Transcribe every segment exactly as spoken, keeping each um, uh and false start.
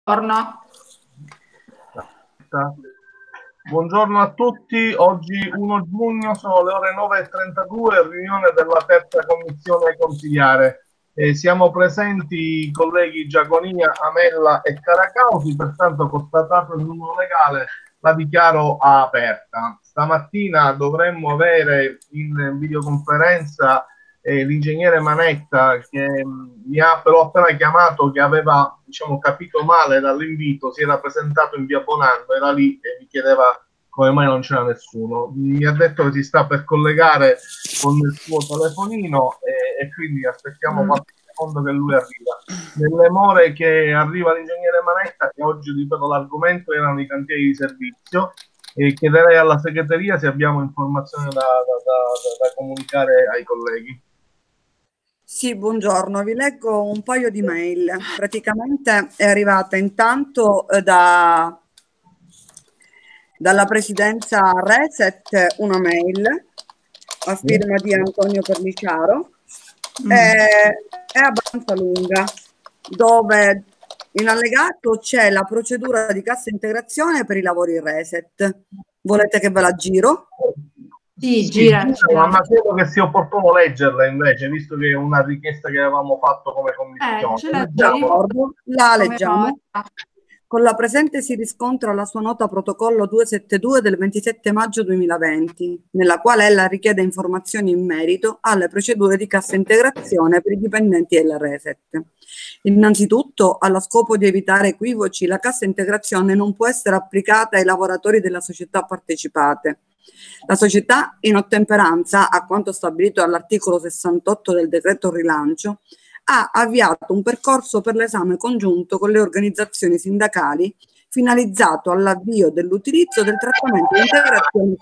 Buongiorno. Buongiorno a tutti, oggi primo giugno sono le ore nove e trentadue, riunione della terza commissione consigliare. Eh, siamo presenti i colleghi Giaconia, Amella e Caracausi, pertanto constatato il numero legale la dichiaro aperta. Stamattina dovremmo avere in videoconferenza eh, l'ingegnere Manetta che mh, mi ha però appena chiamato, che aveva diciamo capito male dall'invito, si era presentato in via Bonanno, era lì e mi chiedeva come mai non c'era nessuno. Mi ha detto che si sta per collegare con il suo telefonino e, e quindi aspettiamo qualche secondo che lui arriva. Nelle more che arriva l'ingegnere Manetta, che oggi ripeto l'argomento erano i cantieri di servizio, e chiederei alla segreteria se abbiamo informazioni da, da, da, da comunicare ai colleghi. Sì, buongiorno, vi leggo un paio di mail. Praticamente è arrivata intanto eh, da, dalla presidenza Reset una mail a firma di Antonio Perliciaro, mm. è, è abbastanza lunga, dove in allegato c'è la procedura di cassa integrazione per i lavori Reset. Volete che ve la giro? Sì, gira, gira, ma credo che sia opportuno leggerla invece, visto che è una richiesta che avevamo fatto come commissione. Eh, ce la, D'accordo, la leggiamo. Con la presente si riscontra la sua nota protocollo duecentosettantadue del ventisette maggio duemilaventi, nella quale ella richiede informazioni in merito alle procedure di cassa integrazione per i dipendenti della Reset. Innanzitutto, allo scopo di evitare equivoci, la cassa integrazione non può essere applicata ai lavoratori della società partecipate. La società, in ottemperanza a quanto stabilito dall'articolo sessantotto del decreto rilancio, ha avviato un percorso per l'esame congiunto con le organizzazioni sindacali finalizzato all'avvio dell'utilizzo del trattamento di integrazione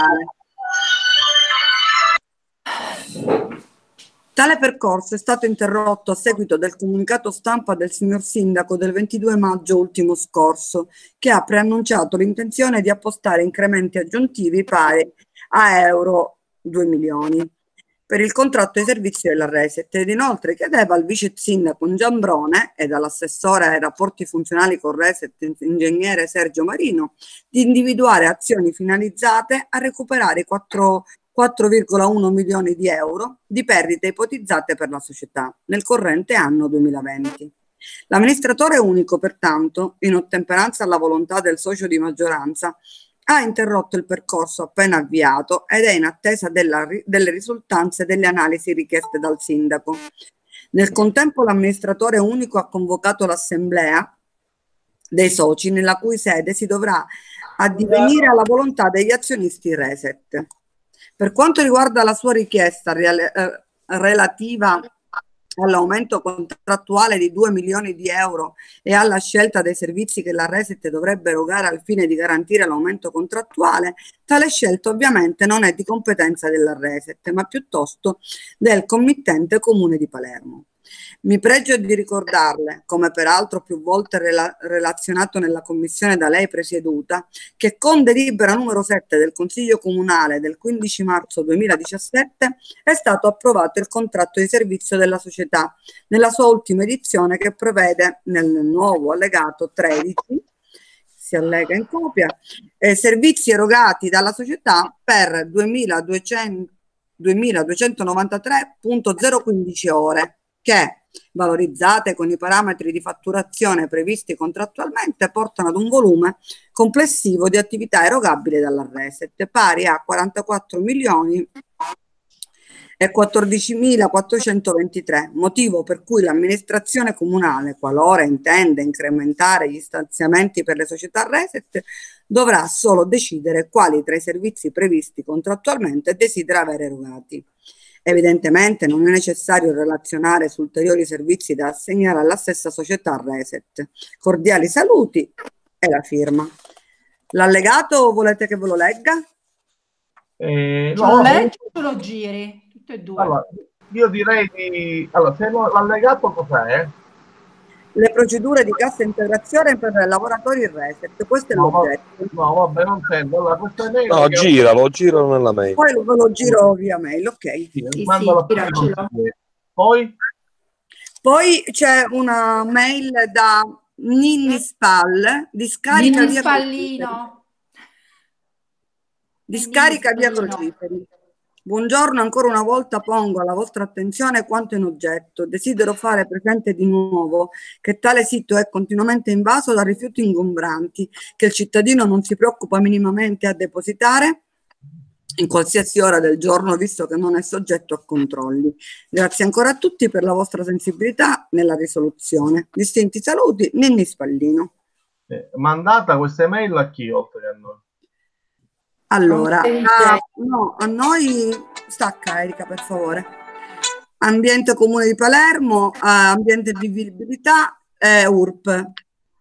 salariale. Tale percorso è stato interrotto a seguito del comunicato stampa del signor Sindaco del ventidue maggio ultimo scorso, che ha preannunciato l'intenzione di appostare incrementi aggiuntivi pari a euro due milioni per il contratto di servizio della Reset, ed inoltre chiedeva al vice sindaco Giambrone ed all'assessore ai rapporti funzionali con Reset, ingegnere Sergio Marino, di individuare azioni finalizzate a recuperare quattro virgola uno milioni di euro di perdite ipotizzate per la società nel corrente anno duemilaventi. L'amministratore unico, pertanto, in ottemperanza alla volontà del socio di maggioranza, ha interrotto il percorso appena avviato ed è in attesa della, delle risultanze delle analisi richieste dal sindaco. Nel contempo l'amministratore unico ha convocato l'assemblea dei soci, nella cui sede si dovrà addivenire alla volontà degli azionisti Reset. Per quanto riguarda la sua richiesta reale, eh, relativa all'aumento contrattuale di due milioni di euro e alla scelta dei servizi che la Reset dovrebbe erogare al fine di garantire l'aumento contrattuale, tale scelta ovviamente non è di competenza della Reset, ma piuttosto del committente Comune di Palermo. Mi pregio di ricordarle, come peraltro più volte rela relazionato nella commissione da lei presieduta, che con delibera numero sette del Consiglio Comunale del quindici marzo duemiladiciassette è stato approvato il contratto di servizio della società nella sua ultima edizione, che prevede nel nuovo allegato tredici, si allega in copia, eh, servizi erogati dalla società per duemiladuecentonovantatré virgola zero quindici ore, che, valorizzate con i parametri di fatturazione previsti contrattualmente, portano ad un volume complessivo di attività erogabili dalla Reset pari a quarantaquattro milioni e quattordicimilaquattrocentoventitré, motivo per cui l'amministrazione comunale, qualora intenda incrementare gli stanziamenti per le società Reset, dovrà solo decidere quali tra i servizi previsti contrattualmente desidera avere erogati. Evidentemente non è necessario relazionare su ulteriori servizi da assegnare alla stessa società Reset. Cordiali saluti e la firma. L'allegato volete che ve lo legga? Eh, no, lo leggi o lo giri? Tutte e due. Allora, io direi di... Allora, se l'allegato cos'è? Le procedure di cassa integrazione per lavoratori Reset, questo è no, l'oggetto. No, vabbè, non serve. Allora, questa mail no, gira, lo giro nella mail. Poi ve lo giro via mail, ok. Sì, sì, sì, Poi? Poi c'è una mail da Ninni Spal, discarica Ninni via Spallino. Discarica via Crociferi. Buongiorno, ancora una volta pongo alla vostra attenzione quanto in oggetto. Desidero fare presente di nuovo che tale sito è continuamente invaso da rifiuti ingombranti che il cittadino non si preoccupa minimamente a depositare in qualsiasi ora del giorno, visto che non è soggetto a controlli. Grazie ancora a tutti per la vostra sensibilità nella risoluzione. Distinti saluti, Ninni Spallino. Eh, mandata questa email a chi oltre che a noi? Allora, a, no, a noi stacca Erika per favore. Ambiente Comune di Palermo, eh, Ambiente Vivibilità, eh, U R P.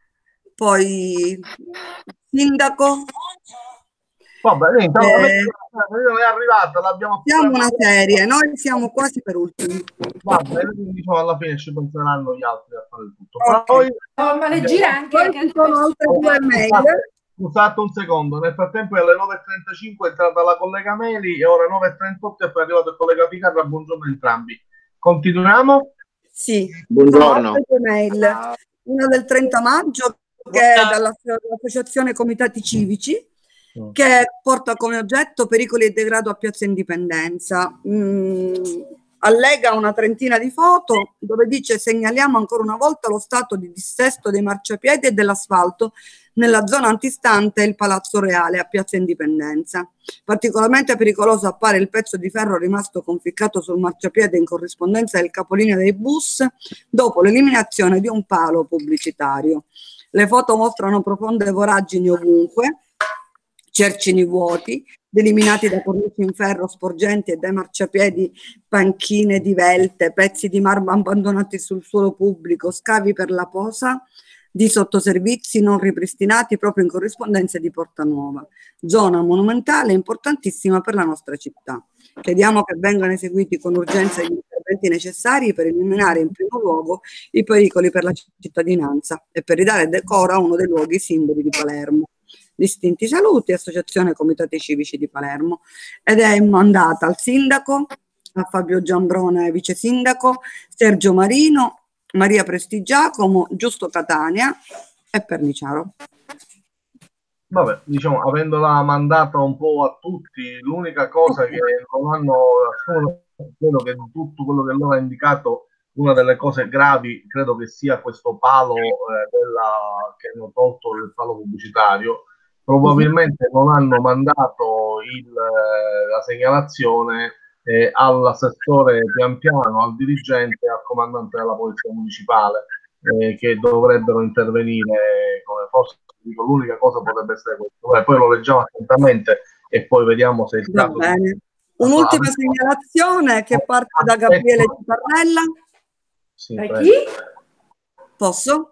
Poi Sindaco. Vabbè, niente, Eh, è arrivata, l'abbiamo siamo una serie, noi siamo quasi per ultimi. Vabbè, diciamo alla fine ci penseranno gli altri a fare il tutto. Okay. Poi, Oh, ma le gira anche poi che ci sono altre due mail. Scusate un secondo, nel frattempo è alle nove e trentacinque è entrata la collega Meli e ora nove e trentotto è poi arrivato il collega Picarra. Buongiorno a entrambi. Continuiamo? Sì, buongiorno. due mail. Una del trenta maggio che è dall'associazione Comitati Civici, che porta come oggetto pericoli e degrado a Piazza Indipendenza. Mm, allega una trentina di foto dove dice: segnaliamo ancora una volta lo stato di dissesto dei marciapiedi e dell'asfalto nella zona antistante il Palazzo Reale a Piazza Indipendenza. Particolarmente pericoloso appare il pezzo di ferro rimasto conficcato sul marciapiede in corrispondenza del capolinea dei bus dopo l'eliminazione di un palo pubblicitario. Le foto mostrano profonde voragini ovunque, cercini vuoti, deliminati da cornici in ferro sporgenti e dai marciapiedi panchine divelte, pezzi di marmo abbandonati sul suolo pubblico, scavi per la posa di sottoservizi non ripristinati proprio in corrispondenza di Porta Nuova. Zona monumentale importantissima per la nostra città. Chiediamo che vengano eseguiti con urgenza gli interventi necessari per eliminare in primo luogo i pericoli per la cittadinanza e per ridare decoro a uno dei luoghi simboli di Palermo. Distinti saluti, Associazione Comitati Civici di Palermo, ed è mandata al sindaco, a Fabio Giambrone, vice sindaco, Sergio Marino, Maria Prestigiacomo, Giusto Catania e Perniciaro. Vabbè, diciamo, avendola mandata un po' a tutti, l'unica cosa che non hanno, credo che di tutto quello che loro ha indicato, una delle cose gravi credo che sia questo palo eh, della, che hanno tolto il palo pubblicitario. Probabilmente non hanno mandato il, eh, la segnalazione eh, all'assessore pian piano, al dirigente, al comandante della polizia municipale, eh, che dovrebbero intervenire. Come forse dico, l'unica cosa potrebbe essere questo. Beh, poi lo leggiamo attentamente e poi vediamo se il caso. Va bene. Un'ultima segnalazione che parte da Gabriele Citarrella. Sì, da prego. chi? Posso?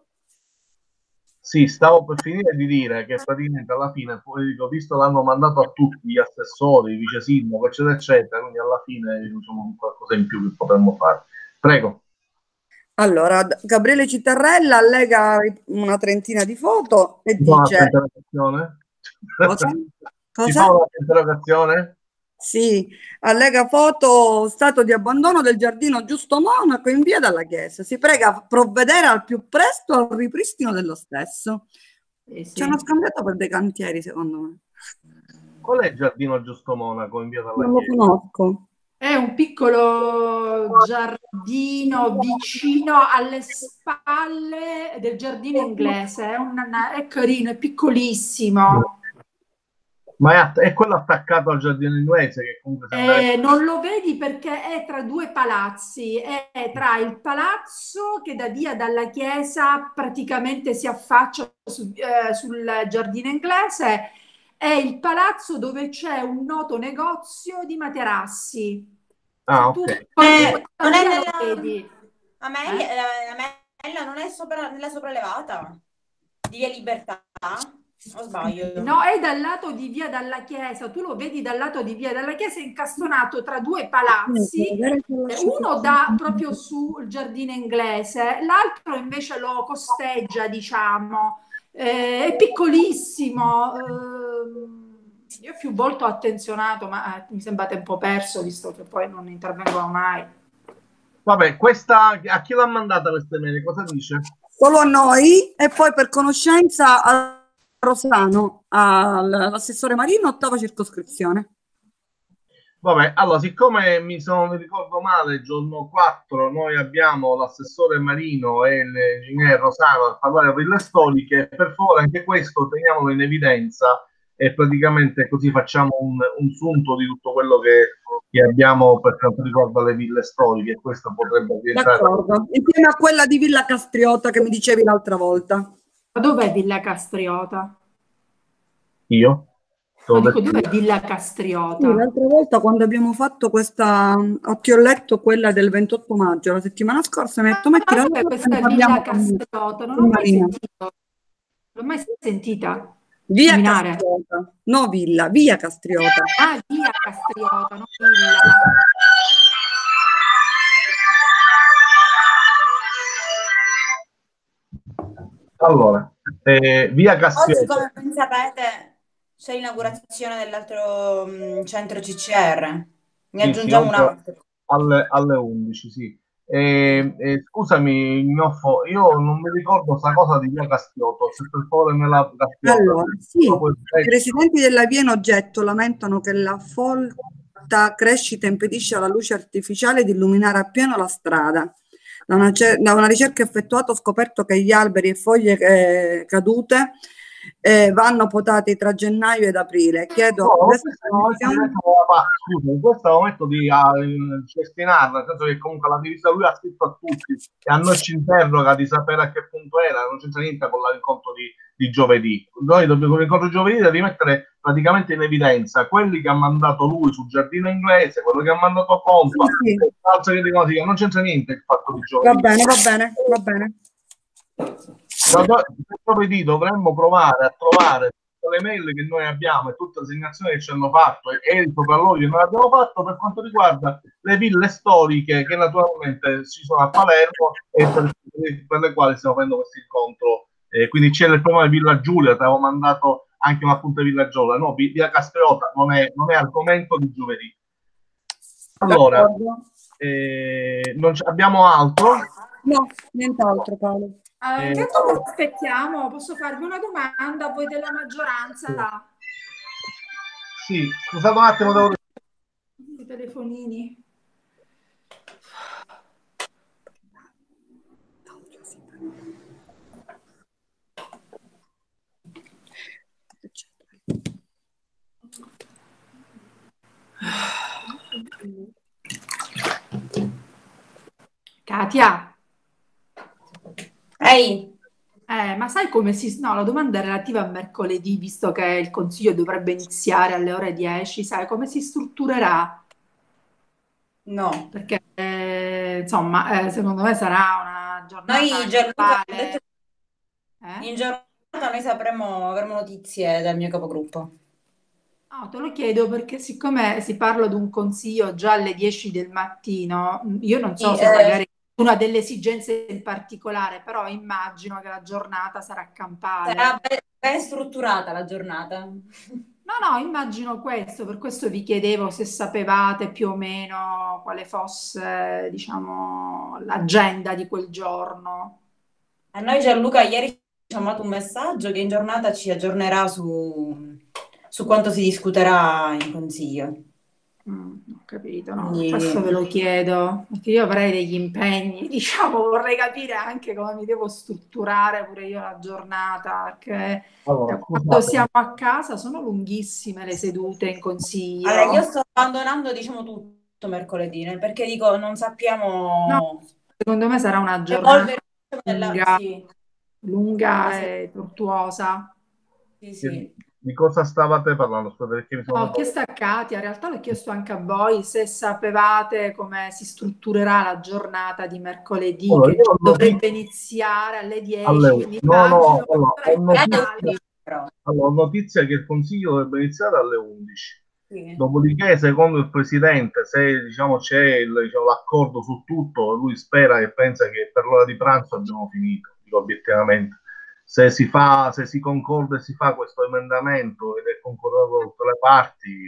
Sì, stavo per finire di dire che praticamente alla fine, poi dico, visto l'hanno mandato a tutti gli assessori, i vice sindaco, eccetera, eccetera, quindi alla fine diciamo qualcosa in più che potremmo fare. Prego. Allora, Gabriele Citarrella allega una trentina di foto e Ci fa dice... un'interrogazione? Cosa? Ci fa Cosa? un'interrogazione? Sì, allega foto stato di abbandono del giardino Giusto Monaco in via dalla Chiesa. Si prega provvedere al più presto al ripristino dello stesso. Eh sì. C'è uno scambiato per dei cantieri, secondo me. Qual è il giardino Giusto Monaco in via dalla Non lo Chiesa? conosco. È un piccolo giardino vicino alle spalle del giardino inglese, è, un, è carino, è piccolissimo. Ma è, è quello attaccato al giardino inglese che comunque sembra... Eh, non lo vedi perché è tra due palazzi, è tra il palazzo che da via dalla chiesa praticamente si affaccia su, eh, sul giardino inglese e il palazzo dove c'è un noto negozio di materassi. Ah, tu ok. Eh, non è lo nella... vedi. Amelia, Eh? la, Amelia non è sopra, nella sopraelevata di Via Libertà? O sbaglio? No, è dal lato di via dalla Chiesa, tu lo vedi dal lato di via dalla Chiesa, è incastonato tra due palazzi, uno dà proprio sul giardino inglese, l'altro invece lo costeggia, diciamo, eh, è piccolissimo, eh, io più volte ho attenzionato, ma eh, mi sembra tempo perso, visto che poi non intervengono mai. Vabbè, questa a chi l'ha mandata questa mail? Cosa dice? solo a noi e poi per conoscenza a Rosano, all'assessore Marino, ottava circoscrizione. Vabbè, allora, siccome mi, sono, mi ricordo male, il giorno quattro noi abbiamo l'assessore Marino e l'ingegnere Rosano a parlare di ville storiche, per favore anche questo teniamolo in evidenza e praticamente così facciamo un, un sunto di tutto quello che, che abbiamo per quanto riguarda le ville storiche. Questo potrebbe diventare... D'accordo, insieme a quella di Villa Castriota che mi dicevi l'altra volta. Ma dov'è Villa Castriota? Io? No, dico, dov'è Villa Castriota? Sì, l'altra volta quando abbiamo fatto questa, ti ho letto quella del ventotto maggio, la settimana scorsa, mi ha detto metti la Ah, questa è Villa Castriota, non l'ho mai sentito. Non l'ho mai sentita. Via nominare. Castriota, no Villa, Via Castriota. Ah, Via Castriota, non Villa. Allora, eh, Via Castriota. Oggi, come ben sapete, c'è l'inaugurazione dell'altro mh, centro C C R. Ne Sì, aggiungiamo sì, un altro. alle, alle undici, sì. E, e, scusami, Gnoffo, io non mi ricordo questa cosa di Via Castriota, se per favore me la Castriota. Allora, sì, i residenti della via in oggetto lamentano che la folta crescita impedisce alla luce artificiale di illuminare appieno la strada. Da una, da una ricerca effettuata ho scoperto che gli alberi e foglie eh, cadute eh, vanno potati tra gennaio ed aprile. Chiedo no, a questo scusa, questo è il momento di uh, cestinare, nel senso che comunque la divisa lui ha scritto a tutti e a noi ci interroga di sapere a che punto era, non c'entra niente con l'incontro di, di giovedì. Noi dobbiamo con l'incontro di giovedì da rimettere praticamente in evidenza quelli che ha mandato lui sul giardino inglese, quello che ha mandato Pompa, sì, sì. non c'entra niente il fatto di giovedì. Va bene, va bene, va bene. Giovedì dovremmo provare a trovare tutte le mail che noi abbiamo e tutte le assegnazioni che ci hanno fatto e, e il sopralluogo che noi abbiamo fatto per quanto riguarda le ville storiche che naturalmente ci sono a Palermo e per, per le quali stiamo facendo questo incontro. Eh, quindi c'è il problema di Villa Giulia, ti avevo mandato anche un appunto di Villa Giulia, no, Via Castriota non è, non è argomento di giovedì. Allora, eh, non abbiamo altro? No, nient'altro, Paolo. Uh, Eh, intanto allora, aspettiamo, posso farvi una domanda a voi della maggioranza? Sì, scusate un attimo, devo... I telefonini. Katia. Ehi. Eh, ma sai come si... No, la domanda è relativa a mercoledì, visto che il consiglio dovrebbe iniziare alle ore dieci, sai come si strutturerà? No. Perché, eh, insomma, eh, secondo me sarà una giornata... Noi, Gianluca, detto... eh? in giornata noi sapremo, avremo notizie dal mio capogruppo. No, te lo chiedo perché siccome si parla di un consiglio già alle dieci del mattino, io non so Sì, se eh... magari una delle esigenze in particolare, però immagino che la giornata sarà campale. Sarà ben, ben strutturata la giornata. No, no, immagino questo, per questo vi chiedevo se sapevate più o meno quale fosse, diciamo, l'agenda di quel giorno. A noi Gianluca ieri ci ha mandato un messaggio che in giornata ci aggiornerà su, su quanto si discuterà in consiglio. Mm, ho capito, no? Quindi... Questo ve lo chiedo, perché io avrei degli impegni, diciamo, vorrei capire anche come mi devo strutturare pure io la giornata, perché allora, quando siamo a casa sono lunghissime le sedute in consiglio. Allora, io sto abbandonando, diciamo, tutto mercoledì, perché dico, non sappiamo... No, secondo me sarà una giornata della... lunga, sì. lunga e tortuosa. Sì, sì. Di cosa stavate parlando? Perché mi sono... No, ho chiesto a Katia, in realtà l'ho chiesto anche a voi se sapevate come si strutturerà la giornata di mercoledì, allora, che dovrebbe iniziare alle dieci. Alle... Quindi no, no, immagino allora, ho notizia, però. allora, ho notizia che il consiglio dovrebbe iniziare alle undici. Sì. Dopodiché, secondo il presidente, se diciamo c'è il, diciamo, l'accordo su tutto, lui spera e pensa che per l'ora di pranzo abbiamo finito, dico obiettivamente. Se si fa, se si concorda e si fa questo emendamento ed è concordato da tutte le parti,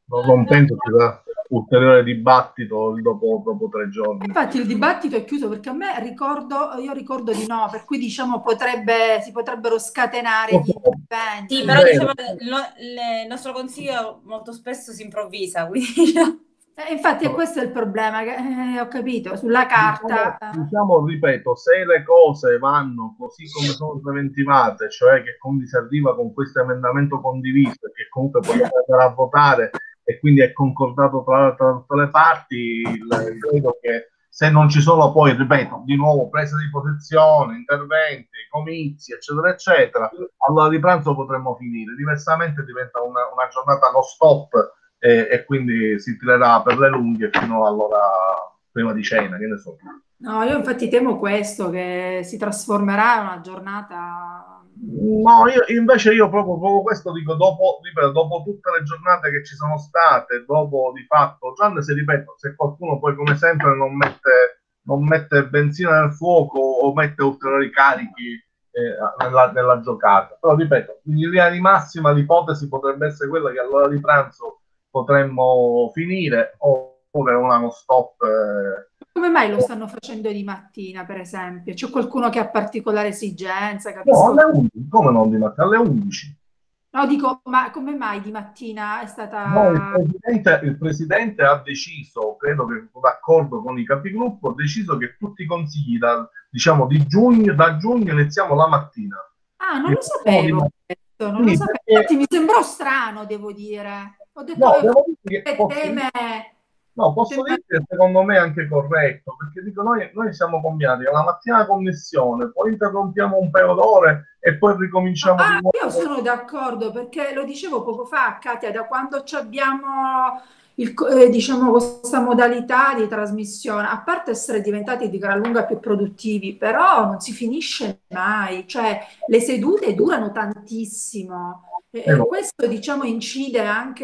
non, non penso ci sarà ulteriore dibattito dopo, dopo tre giorni. Infatti il dibattito è chiuso perché a me ricordo, io ricordo di no, per cui diciamo potrebbe, si potrebbero scatenare gli interventi. Sì, però diciamo, lo- le- il nostro consiglio molto spesso si improvvisa, quindi diciamo. Eh, infatti è questo il problema, che eh, ho capito, sulla carta. Diciamo, diciamo, ripeto, se le cose vanno così come sono preventivate, cioè che quindi si arriva con questo emendamento condiviso e che comunque potete andare a votare e quindi è concordato tra, tra tutte le parti, il- credo che se non ci sono poi, ripeto, di nuovo prese di posizione, interventi, comizi, eccetera, eccetera, allora di pranzo potremmo finire. Diversamente diventa una, una giornata no stop e, e quindi si tirerà per le lunghe fino all'ora prima di cena, che ne so. No, io infatti temo questo, che si trasformerà in una giornata. No, io invece io proprio, proprio questo dico, dopo, ripeto, dopo tutte le giornate che ci sono state, dopo di fatto, tranne se ripeto, se qualcuno poi come sempre non mette, non mette benzina nel fuoco o mette ulteriori carichi eh, nella, nella giocata. Però ripeto, in linea di massima l'ipotesi potrebbe essere quella che all'ora di pranzo potremmo finire oppure una non stop. Eh, Come mai lo stanno facendo di mattina, per esempio? C'è qualcuno che ha particolare esigenza, no, capisco. alle undici, come non di mattina? Alle undici. No, dico, ma come mai di mattina è stata. No, il presidente, il presidente ha deciso, credo che d'accordo con i capigruppo, ha deciso che tutti i consigli da, diciamo, di giugno, da giugno iniziamo la mattina. Ah, non E lo sapevo questo, non lo sì, sapevo. perché- Infatti mi sembrò strano, devo dire. Ho detto, No, eh, devo dire che che posso, teme. no, posso teme- dire che secondo me è anche corretto, perché dico, noi, noi siamo combinati la mattina la connessione, poi interrompiamo un paio d'ore e poi ricominciamo di Ah, nuovo. io sono d'accordo perché lo dicevo poco fa, Katia, da quando ci abbiamo il co- eh, diciamo, questa modalità di trasmissione, a parte essere diventati di gran lunga più produttivi, però non si finisce mai, cioè le sedute durano tantissimo e, Eh e no. questo diciamo incide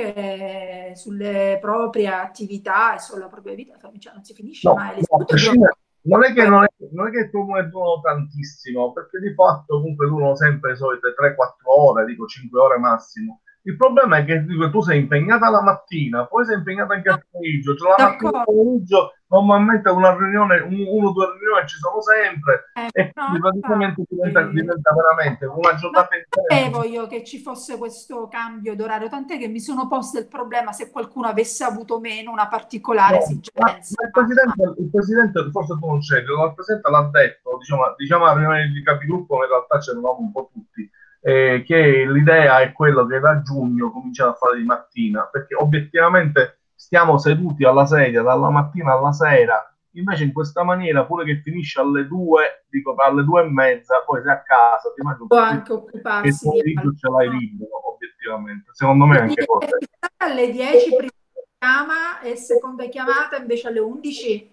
anche sulle proprie attività e sulla propria vita, cioè non si finisce No, mai, le no, a sedute durano. prescindere- non è che non è, non è che come durano tantissimo, perché di fatto comunque durano sempre le solite tre quattro ore, dico cinque ore massimo. Il problema è che dico, tu sei impegnata la mattina, poi sei impegnata anche al pomeriggio, cioè la mattina e il D'accordo. pomeriggio normalmente una riunione, un- uno o due riunioni ci sono sempre Eh, e no, quindi praticamente diventa, infatti. diventa veramente una Non giornata intera. sapevo io che ci fosse questo cambio d'orario, tant'è che mi sono posta il problema se qualcuno avesse avuto meno una particolare No, ma, esigenza. ma il presidente, il presidente, forse tu non c'eri, ma il presidente l'ha detto, diciamo, diciamo a riunione di capigruppo, in realtà c'erano un po' tutti, eh, che l'idea è quella che da giugno cominciare a fare di mattina, perché obiettivamente stiamo seduti alla sedia dalla mattina alla sera, invece in questa maniera, pure che finisce alle due, dico alle due e mezza, poi sei a casa, ti mangi un Può po' anche che il occuparsi di pomeriggio ce l'hai altro. libero, obiettivamente. Secondo me è Quindi anche è corretto. fissata alle dieci prima chiama e seconda chiamata invece alle undici.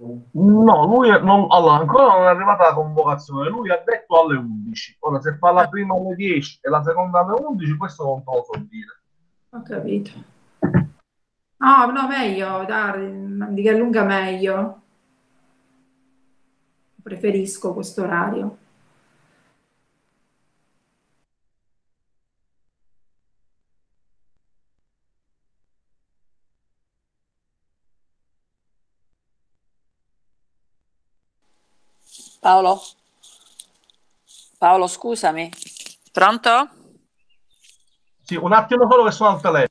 No, lui è- non, allora, ancora non è arrivata la convocazione, lui ha detto alle undici. Ora, se fa la prima alle dieci e la seconda alle undici, questo non te lo so dire. Ho capito. No, no, meglio, dai, di che lunga meglio. Preferisco questo orario. Paolo? Paolo, scusami. Pronto? Sì, un attimo solo che sono al telefono.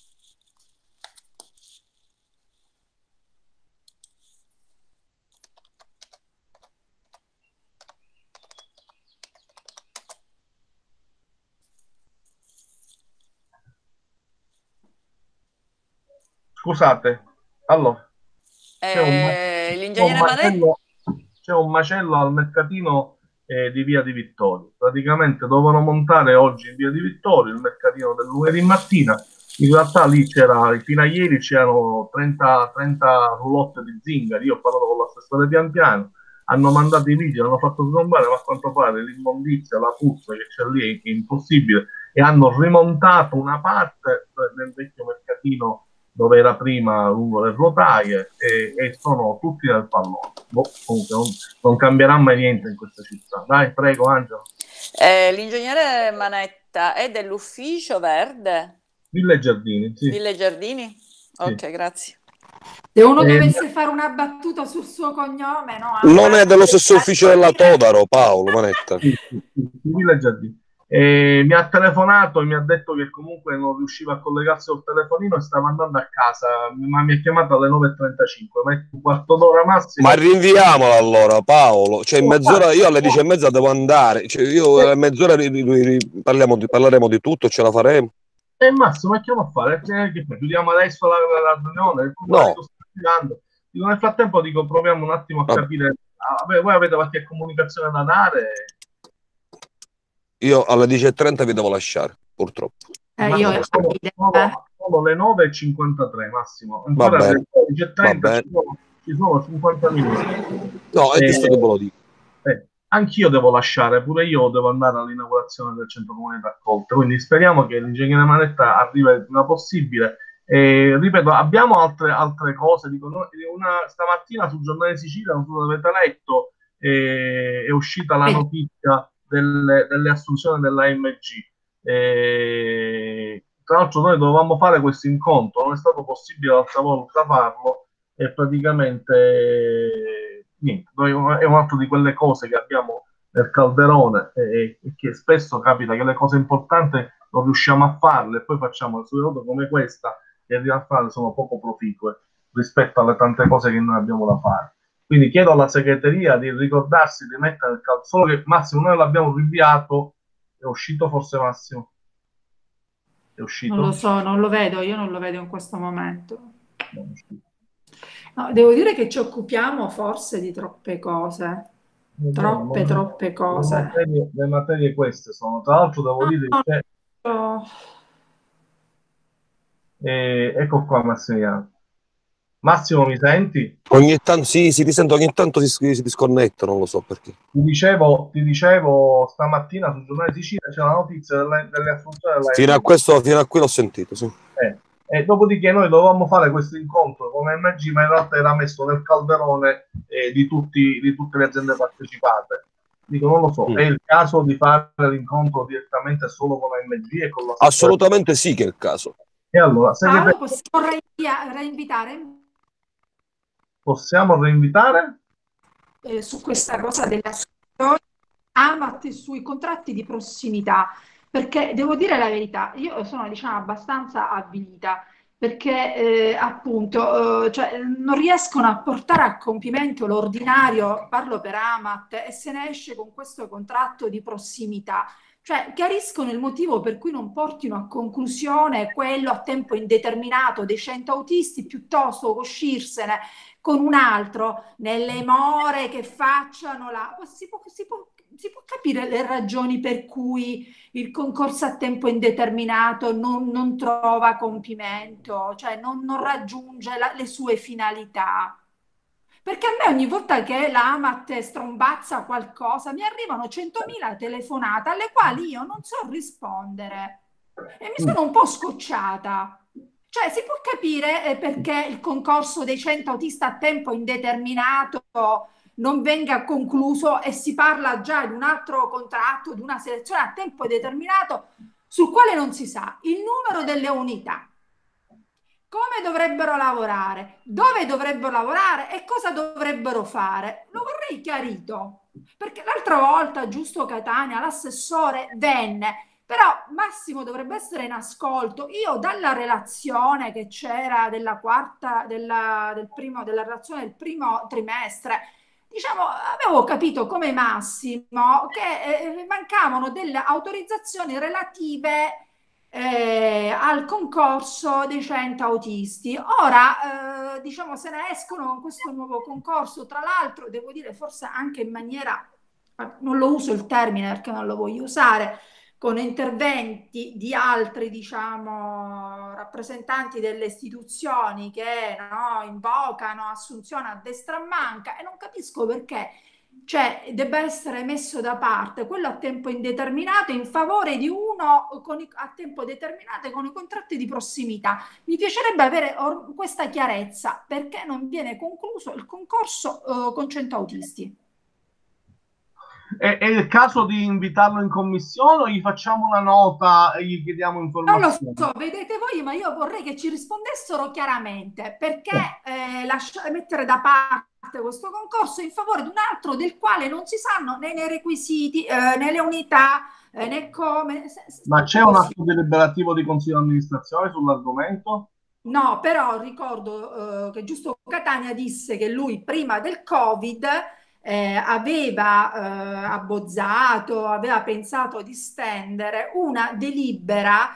Scusate, allora, c'è un, ma- Eh, c'è un l'ingegnere Manè? macello, c'è un macello al mercatino eh, di Via di Vittorio. Praticamente dovevano montare oggi in Via di Vittorio il mercatino del lunedì mattina. In realtà lì c'era, fino a ieri c'erano trenta, trenta roulotte di zingari. Io ho parlato con l'assessore pian piano, hanno mandato i vigili, hanno fatto sgombare, ma a quanto pare l'immondizia, la puzza che c'è lì è impossibile e hanno rimontato una parte del vecchio mercatino dove era prima lungo le rotaie e, e sono tutti nel pallone. Boh, comunque non, non cambierà mai niente in questa città. Dai, prego, Angelo. Eh, l'ingegnere Manetta è dell'Ufficio Verde? Villa e Giardini, sì. Villa e Giardini? Ok, Sì. grazie. Se uno Eh, dovesse fare una battuta sul suo cognome, no? Non è dello stesso ufficio della Todaro, Paolo Manetta. Sì, sì, sì, sì, Villa e Giardini. E mi ha telefonato e mi ha detto che comunque non riusciva a collegarsi al telefonino e stava andando a casa, ma mi ha chiamato alle nove e trentacinque, ma è un quarto d'ora massimo. Ma rinviamola allora, Paolo. Cioè, in mezz'ora, io alle dieci e mezza devo andare. Cioè, io a mezz'ora ri- ri- ri- parliamo di- parleremo di tutto, ce la faremo. E Massimo, che chiamo a fare? Che, che fai? Chiudiamo adesso la, la, la riunione, tu No. dico, sto girando. Dico, nel frattempo dico, proviamo un attimo a Vabbè. capire. Ah, beh, voi avete qualche comunicazione da dare? Io alle dieci e trenta vi devo lasciare, purtroppo. Eh, Ma io sono, sono, sono, sono le nove e cinquantatré, Massimo. Ancora Va bene. alle dodici e trenta ci sono, ci sono cinquanta minuti. No, è Eh, giusto che ve lo dico. eh, anch'io devo lasciare, pure io devo andare all'inaugurazione del centro comune raccolta, quindi speriamo che l'ingegnere Manetta arrivi il prima possibile. Eh, ripeto, abbiamo altre, altre cose. Dico, no, una, stamattina sul giornale Sicilia, non so se avete letto, eh, è uscita la notizia delle, delle assunzioni della M G. Eh, tra l'altro noi dovevamo fare questo incontro, non è stato possibile l'altra volta farlo e praticamente eh, niente, è un altro di quelle cose che abbiamo nel calderone e, e che spesso capita che le cose importanti non riusciamo a farle e poi facciamo soprattutto come questa che in realtà sono poco proficue rispetto alle tante cose che noi abbiamo da fare. Quindi chiedo alla segreteria di ricordarsi di mettere il calderone, solo che Massimo noi l'abbiamo rinviato. È uscito forse Massimo? È uscito? Non lo so, non lo vedo, io non lo vedo in questo momento. Non è uscito. No, devo dire che ci occupiamo forse di troppe cose, Eh, troppe, no, troppe le cose. materie, le materie queste sono. Tra l'altro devo dire che No, eh, ecco qua Massimiliano. Massimo, mi senti? Ogni tanto sì, si risente, ogni tanto si, si disconnette, non lo so perché. Ti dicevo, ti dicevo stamattina sul giornale Sicilia c'è la notizia delle, delle assunzioni della Fino a M G. questo, fino a qui l'ho sentito, sì. Eh, e dopodiché noi dovevamo fare questo incontro con M G, ma in realtà era messo nel calderone eh, di, tutti, di tutte le aziende partecipate. Dico, non lo so, Mm. è il caso di fare l'incontro direttamente solo con la M G e con la Assolutamente sì che è il caso. E allora, Paolo, segretario, possiamo reinvia- reinvitare possiamo reinvitare? eh, su questa cosa delle assunzioni Amat sui contratti di prossimità, perché devo dire la verità, io sono diciamo abbastanza avvilita perché eh, appunto eh, cioè, non riescono a portare a compimento l'ordinario, parlo per Amat, e se ne esce con questo contratto di prossimità. Cioè, chiariscono il motivo per cui non portino a conclusione quello a tempo indeterminato dei cento autisti piuttosto che uscirsene con un altro nelle more che facciano la... Si può, si può, si può capire le ragioni per cui il concorso a tempo indeterminato non, non trova compimento, cioè non, non raggiunge la, le sue finalità. Perché a me ogni volta che l'Amat strombazza qualcosa mi arrivano centomila telefonate alle quali io non so rispondere e mi sono un po' scocciata. Cioè si può capire eh, perché il concorso dei cento autisti a tempo indeterminato non venga concluso e si parla già di un altro contratto, di una selezione a tempo determinato sul quale non si sa il numero delle unità, come dovrebbero lavorare, dove dovrebbero lavorare e cosa dovrebbero fare. Lo vorrei chiarito, perché l'altra volta, giusto Catania, l'assessore venne, però Massimo dovrebbe essere in ascolto. Io dalla relazione che c'era della quarta, della, del primo, della relazione del primo trimestre, diciamo, avevo capito come Massimo che eh, mancavano delle autorizzazioni relative eh, al concorso dei cento autisti. Ora, eh, diciamo, se ne escono con questo nuovo concorso, tra l'altro, devo dire, forse anche in maniera, non lo uso il termine perché non lo voglio usare, con interventi di altri, diciamo, rappresentanti delle istituzioni che no, invocano assunzione a destra e manca, e non capisco perché cioè debba essere messo da parte quello a tempo indeterminato in favore di uno con i, a tempo determinato con i contratti di prossimità. Mi piacerebbe avere or, questa chiarezza, perché non viene concluso il concorso uh, con cento autisti. È, è il caso di invitarlo in commissione o gli facciamo una nota e gli chiediamo Non lo informazioni? so, vedete voi, ma io vorrei che ci rispondessero chiaramente perché Eh, eh, lascia- mettere da parte questo concorso in favore di un altro del quale non si sanno né nei requisiti, eh, né le unità, eh, né come. se- se- Ma c'è Tutto un così. atto deliberativo di consiglio di amministrazione sull'argomento? No, però ricordo eh, che giusto Catania disse che lui prima del Covid eh, aveva eh, abbozzato, aveva pensato di stendere una delibera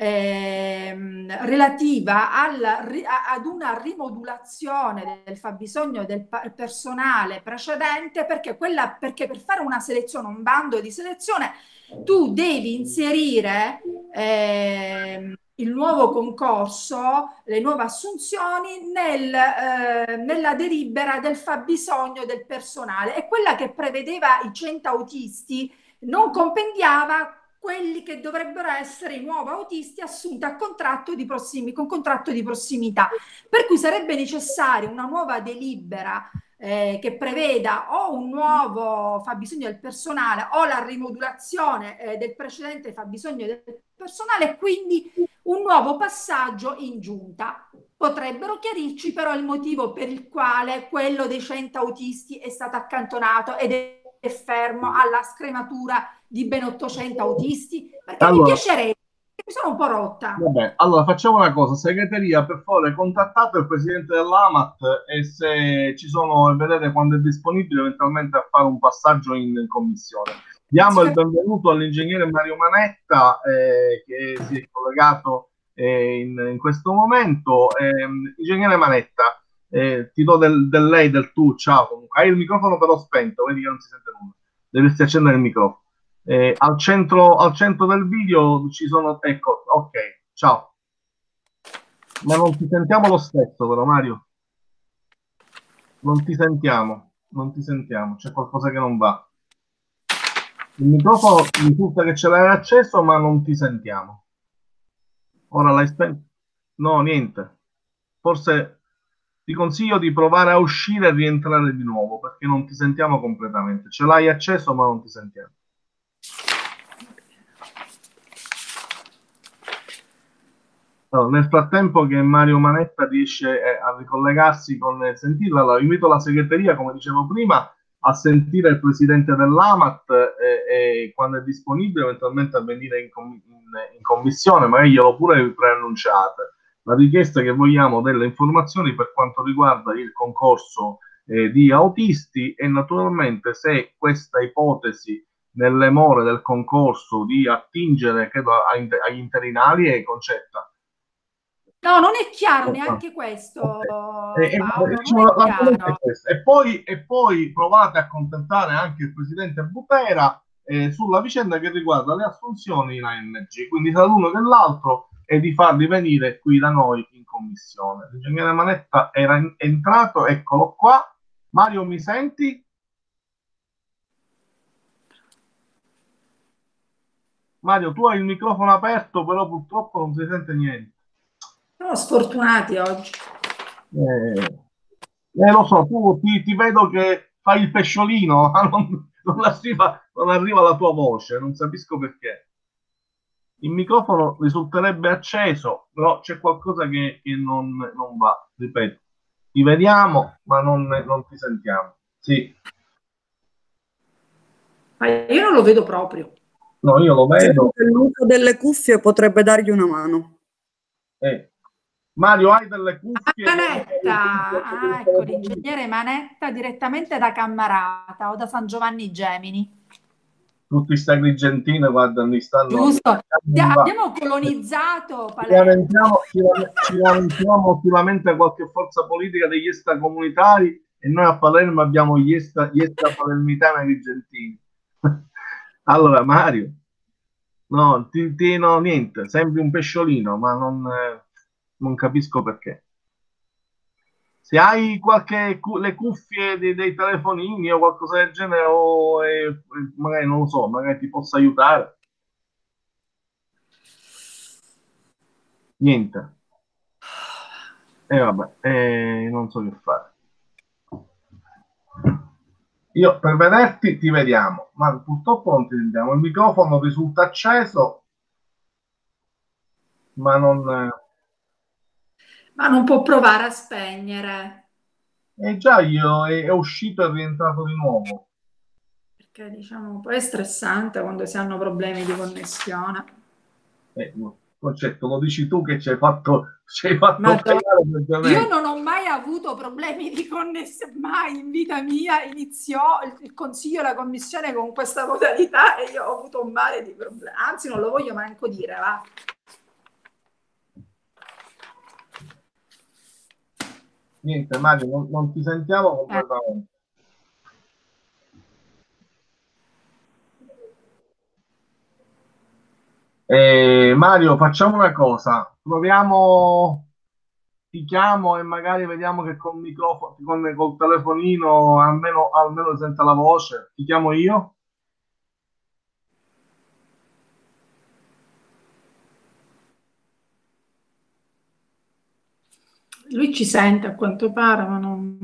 ehm, relativa alla ri- a- ad una rimodulazione del fabbisogno del pa- personale precedente, perché, quella, perché per fare una selezione, un bando di selezione, tu devi inserire ehm, il nuovo concorso, le nuove assunzioni nel, eh, nella delibera del fabbisogno del personale, e quella che prevedeva i cento autisti non compendiava quelli che dovrebbero essere i nuovi autisti assunti a contratto di prossimi, con contratto di prossimità. Per cui sarebbe necessaria una nuova delibera eh, che preveda o un nuovo fabbisogno del personale o la rimodulazione eh, del precedente fabbisogno del personale, e quindi un nuovo passaggio in giunta. Potrebbero chiarirci però il motivo per il quale quello dei cento autisti è stato accantonato ed è fermo alla scrematura di ben ottocento autisti, perché mi Allora, piacerebbe, mi sono un po' rotta. vabbè, allora facciamo una cosa, segreteria, per favore contattate il presidente dell'Amat e se ci sono, vedete quando è disponibile eventualmente a fare un passaggio in, in commissione. Diamo il benvenuto all'ingegnere Mario Manetta eh, che si è collegato eh, in, in questo momento. Eh, ingegnere Manetta, eh, ti do del, del lei, del tu, ciao comunque. Hai il microfono però spento, vedi che non si sente nulla. Dovresti accendere il microfono. Eh, al centro, al centro del video ci sono, ecco, ok. Ciao, ma non ti sentiamo lo stesso, però Mario. Non ti sentiamo, non ti sentiamo, c'è qualcosa che non va. Il microfono risulta che ce l'hai acceso, ma non ti sentiamo. Ora l'hai spento? No, niente. Forse ti consiglio di provare a uscire e rientrare di nuovo, perché non ti sentiamo completamente. Ce l'hai acceso, ma non ti sentiamo. Allora, nel frattempo che Mario Manetta riesce eh, a ricollegarsi con eh, sentirla, allora, invito la segreteria, come dicevo prima, a sentire il presidente dell'Amat eh, e quando è disponibile eventualmente a venire in, com- in, in commissione, magari glielo pure preannunciate. La richiesta è che vogliamo delle informazioni per quanto riguarda il concorso eh, di autisti e naturalmente se questa ipotesi nelle more del concorso di attingere credo, agli interinali è concetta. No, non è chiaro Ah, neanche questo, ok. E, e, vabbè, Paolo, non diciamo, è l'argomento è chiaro. questo. E poi, e poi provate a contattare anche il presidente Butera eh, sulla vicenda che riguarda le assunzioni in A N G, quindi tra l'uno che l'altro, e di farli venire qui da noi in commissione. L'ingegnere Manetta era in- entrato, eccolo qua. Mario, mi senti? Mario, tu hai il microfono aperto, però purtroppo non si sente niente. Siamo sfortunati oggi. Eh, eh, lo so, tu ti, ti vedo che fai il pesciolino, ma non, non arriva, non arriva la tua voce, non capisco perché. Il microfono risulterebbe acceso, però c'è qualcosa che, che non, non va, ripeto. Ti vediamo, ma non, non ti sentiamo. Sì, Ma io non lo vedo proprio. no, io lo vedo. L'uso delle cuffie potrebbe dargli una mano. Eh. Mario, hai delle Ah, cuffie? Manetta, ah, ecco l'ingegnere Manetta direttamente da Cammarata o da San Giovanni Gemini. Tutti sta Agrigentino, guarda, mi stanno... Giusto? Abbiamo colonizzato Ci Palermo. lamentiamo, ci lame- ci lamentiamo, si lamenta qualche forza politica degli extracomunitari e noi a Palermo abbiamo gli extra, gli extrapalermitani agrigentini. Allora, Mario, no, ti, ti- no, niente, sembri un pesciolino, ma non, eh, non capisco perché. Se hai qualche, cu- le cuffie dei, dei telefonini o qualcosa del genere, o eh, magari non lo so, magari ti posso aiutare. Niente. E vabbè, eh, non so che fare. Io per vederti ti vediamo, ma purtroppo non ti sentiamo. Il microfono risulta acceso, ma non... Ma non può provare a spegnere. E già io è, è uscito e è rientrato di nuovo. Perché diciamo, poi è stressante quando si hanno problemi di connessione. Eh, concetto, lo dici tu che ci hai fatto, ci hai fatto Madonna. pagare Io non ho mai avuto problemi di connessione, mai in vita mia iniziò il, il consiglio e la commissione con questa modalità e io ho avuto un mare di problemi, anzi non lo voglio manco dire, va. Niente, Mario, non, non ti sentiamo Eh. completamente. Eh, Mario, facciamo una cosa, proviamo, ti chiamo e magari vediamo che col microfono, con, col telefonino almeno, almeno senta la voce. Ti chiamo io? Lui ci sente a quanto pare, ma non...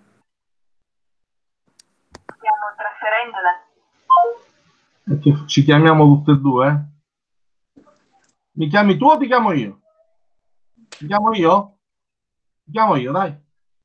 Stiamo trasferendo la... Perché ci chiamiamo tutte e due? Eh? Mi chiami tu o ti chiamo io? Ti chiamo io? Ti chiamo io, dai.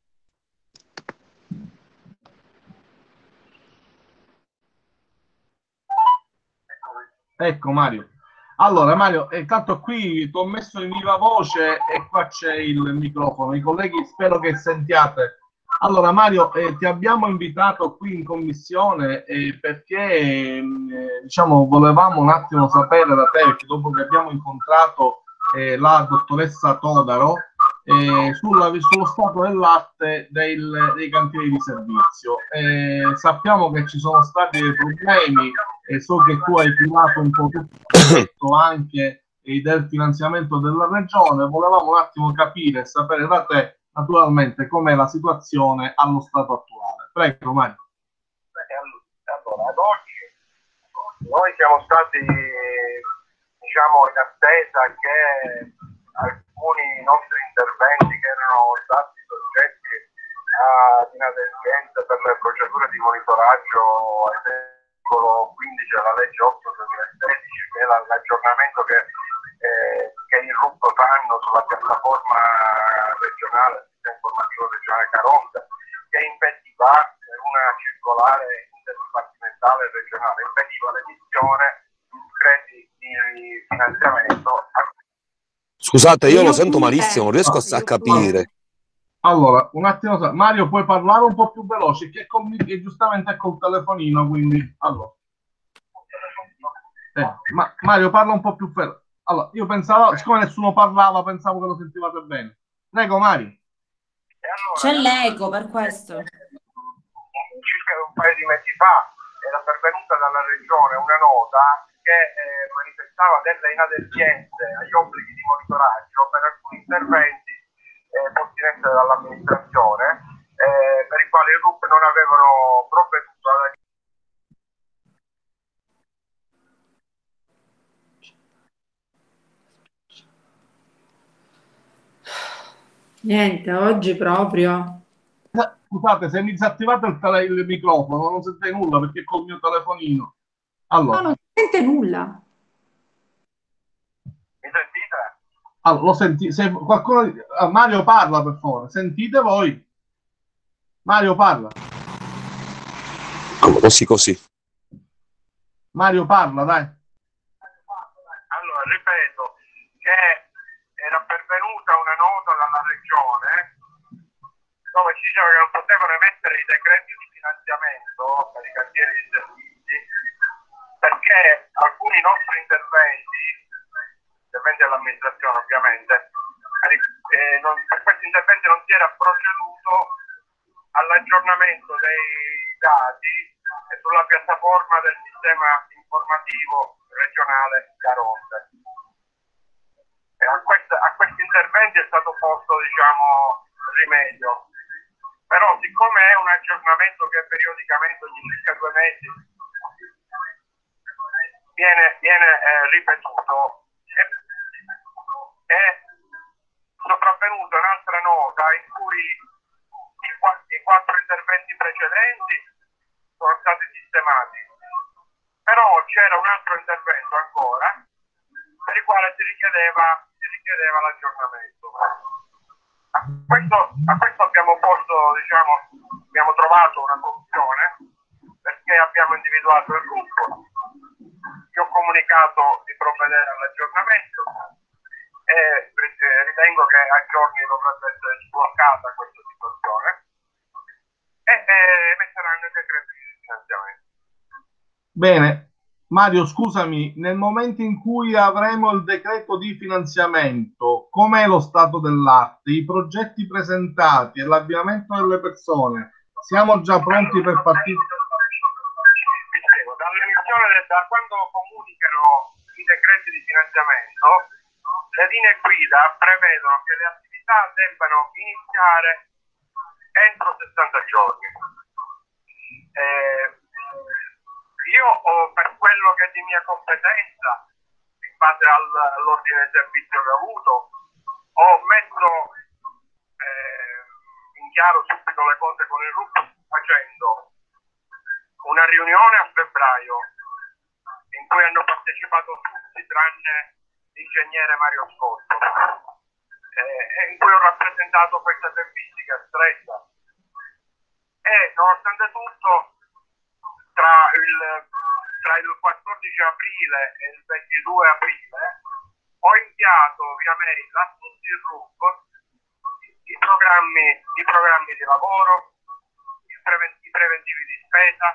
Ecco Mario. Allora Mario, eh, tanto qui ti ho messo in viva voce e qua c'è il microfono. I colleghi spero che sentiate. Allora Mario, eh, ti abbiamo invitato qui in commissione eh, perché eh, diciamo volevamo un attimo sapere da te, perché dopo che abbiamo incontrato eh, la dottoressa Todaro, eh, sulla, sullo stato del latte del, dei cantieri di servizio. Eh, sappiamo che ci sono stati dei problemi e so che tu hai privato un po' tutto anche del finanziamento della regione. Volevamo un attimo capire e sapere da te naturalmente com'è la situazione allo stato attuale. Prego Mario. Allora, ad oggi noi siamo stati diciamo in attesa che alcuni nostri interventi che erano stati soggetti ad inadempienza per le procedure di monitoraggio all'articolo quindici della legge otto duemilasedici, che è l'aggiornamento che, eh, che i R U P fanno sulla piattaforma regionale, il sistema informativo regionale Caronte, che impediva una circolare interdipartimentale regionale, impediva l'emissione di crediti di finanziamento. Scusate, io lo sento malissimo, non riesco a capire. Allora, un attimo, Mario, puoi parlare un po' più veloce, che, con, che giustamente è col telefonino, quindi... Allora. Eh, ma, Mario, parla un po' più veloce. Allora, io pensavo, siccome nessuno parlava, pensavo che lo sentivate bene. Prego, Mario. Allora, c'è l'eco per questo. Circa un paio di mesi fa era pervenuta dalla regione una nota che eh, manifestava delle inadempienze agli obblighi di monitoraggio per alcuni interventi eh, posti in essere dall'amministrazione, eh, per i quali i R U P non avevano provveduto alla... Niente, oggi proprio... Scusate, se mi disattivate il, tele, il microfono non sente nulla perché è col mio telefonino. Allora. No, non si sente nulla. Mi sentite? Allora, lo senti, se qualcuno... Mario parla per favore, sentite voi? Mario parla. Così così. Mario parla, dai. Allora, ripeto, che era pervenuta una nota dalla regione dove ci diceva che non potevano emettere i decreti di finanziamento per i cantieri di servizi perché alcuni nostri interventi, interventi dell'amministrazione ovviamente, eh, non, per questi interventi non si era proceduto all'aggiornamento dei dati sulla piattaforma del sistema informativo regionale Caronte. E a, questa, a questi interventi è stato posto, diciamo, rimedio. Però siccome è un aggiornamento che periodicamente ogni circa due mesi viene, viene eh, ripetuto, è, è sopravvenuta un'altra nota in cui i, i quattro interventi precedenti sono stati sistemati, però c'era un altro intervento ancora per il quale si richiedeva, si richiedeva l'aggiornamento. A questo, a questo abbiamo posto, diciamo, abbiamo trovato una soluzione perché abbiamo individuato il gruppo, che ho comunicato di provvedere all'aggiornamento e eh, ritengo che a giorni dovrebbe essere sbloccata questa situazione e eh, metteranno i decreti di finanziamento. Bene, Mario, scusami, nel momento in cui avremo il decreto di finanziamento, com'è lo stato dell'arte, i progetti presentati e l'avviamento delle persone? Siamo già pronti per partire? Vi spiego, dall'emissione del, da quando comunicano i decreti di finanziamento, le linee guida prevedono che le attività debbano iniziare entro sessanta giorni. Eh, io ho, per quello che è di mia competenza, in base al, all'ordine di servizio che ho avuto, ho messo eh, in chiaro subito le cose con il gruppo facendo una riunione a febbraio in cui hanno partecipato tutti tranne l'ingegnere Mario Scotto eh, in cui ho rappresentato questa tempistica stretta e nonostante tutto tra il, tra il quattordici aprile e il ventidue aprile ho inviato via mail a tutti il gruppo i programmi, i programmi di lavoro, i, preven- i preventivi di spesa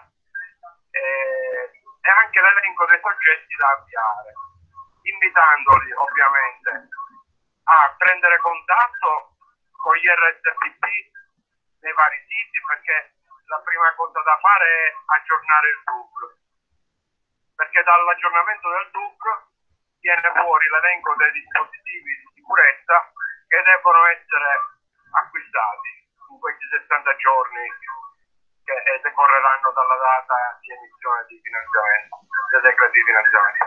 eh, e anche l'elenco dei soggetti da avviare, invitandoli ovviamente a prendere contatto con gli R S P P nei vari siti, perché la prima cosa da fare è aggiornare il D U C, perché dall'aggiornamento del D U C viene fuori l'elenco dei dispositivi di sicurezza che devono essere acquistati in questi sessanta giorni che decorreranno dalla data di emissione di finanziamento, dei decreti di finanziamento.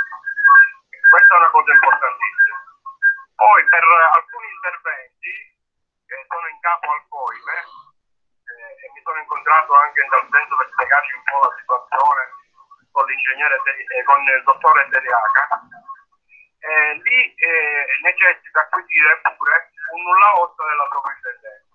Questa è una cosa importantissima. Poi per alcuni interventi che sono in capo al COIME eh, e mi sono incontrato anche in tal senso per spiegarci un po' la situazione con l'ingegnere e con il dottore Teriaca, eh, lì eh, necessita acquisire pure un nulla osta della sovrintendenza.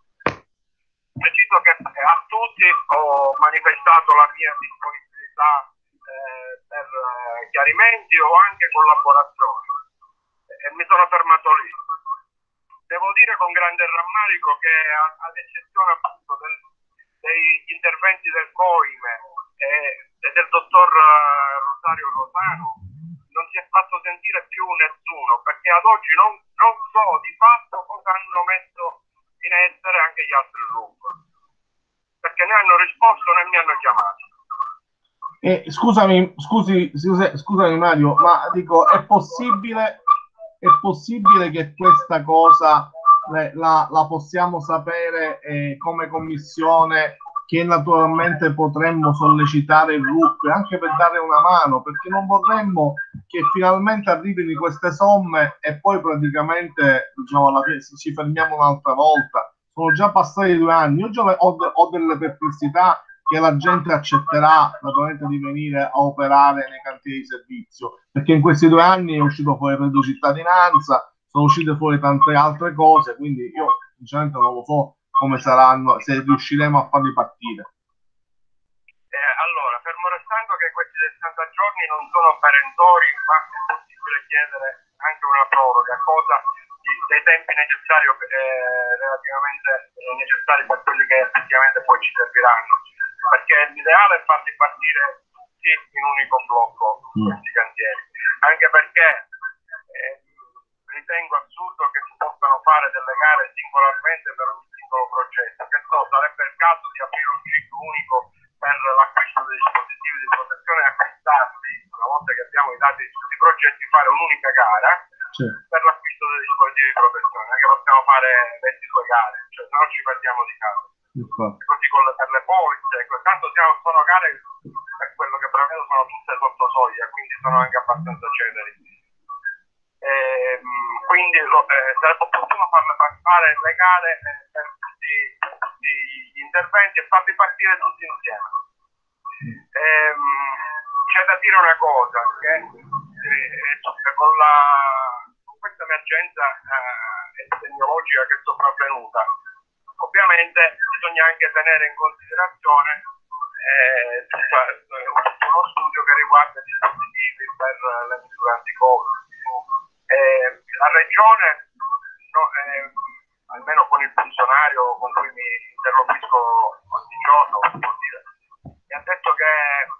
Preciso che a tutti ho manifestato la mia disponibilità eh, per eh, chiarimenti o anche collaborazioni e mi sono fermato lì. Devo dire con grande rammarico che ad eccezione appunto del, degli interventi del COIME e, e del dottor Rosario Rosano non si è fatto sentire più nessuno, perché ad oggi non, non so di fatto cosa hanno messo in essere anche gli altri gruppi, perché né hanno risposto né mi hanno chiamato. Eh, scusami, scusi, scusi, scusami Mario, ma dico, è possibile, è possibile che questa cosa le, la, la possiamo sapere eh, come commissione, che naturalmente potremmo sollecitare il gruppo anche per dare una mano, perché non vorremmo che finalmente arrivino queste somme e poi praticamente diciamo, alla fine ci fermiamo un'altra volta. Sono già passati due anni, io già ho, ho delle perplessità che la gente accetterà naturalmente di venire a operare nei cantieri di servizio, perché in questi due anni è uscito fuori il reddito di cittadinanza, sono uscite fuori tante altre cose, quindi io sinceramente non lo so come saranno, se riusciremo a farli partire. Eh, allora, fermo restando che questi sessanta giorni non sono perentori, ma è possibile chiedere anche una proroga, cosa di, dei tempi necessari eh, relativamente eh, necessari per quelli che effettivamente poi ci serviranno, perché l'ideale è farli partire tutti in un unico blocco mm. questi cantieri, anche perché eh, ritengo assurdo che si possano fare delle gare singolarmente per ogni singolo progetto, che so, sarebbe il caso di aprire un ciclo unico per l'acquisto dei dispositivi di protezione e acquistarli, una volta che abbiamo i dati di tutti i progetti, fare un'unica gara sì. per l'acquisto dei dispositivi di protezione, non è che possiamo fare ventidue gare, cioè se no ci perdiamo di caso. E così con le, per le polizze, tanto siamo, sono gare, per quello che prevedo sono tutte sotto soglia, quindi sono anche abbastanza celeri. Eh, quindi lo, eh, sarebbe opportuno farle fare le gare eh, per tutti, tutti gli interventi e farli partire tutti insieme, Ehm, c'è da dire una cosa, che eh, con, la, con questa emergenza eh, epidemiologica che è sopravvenuta, ovviamente bisogna anche tenere in considerazione eh, tutta, uno studio che riguarda i dispositivi per le misure anti-Covid. Eh, la regione, no, eh, almeno con il funzionario con cui mi interloquisco ogni giorno, mi ha detto che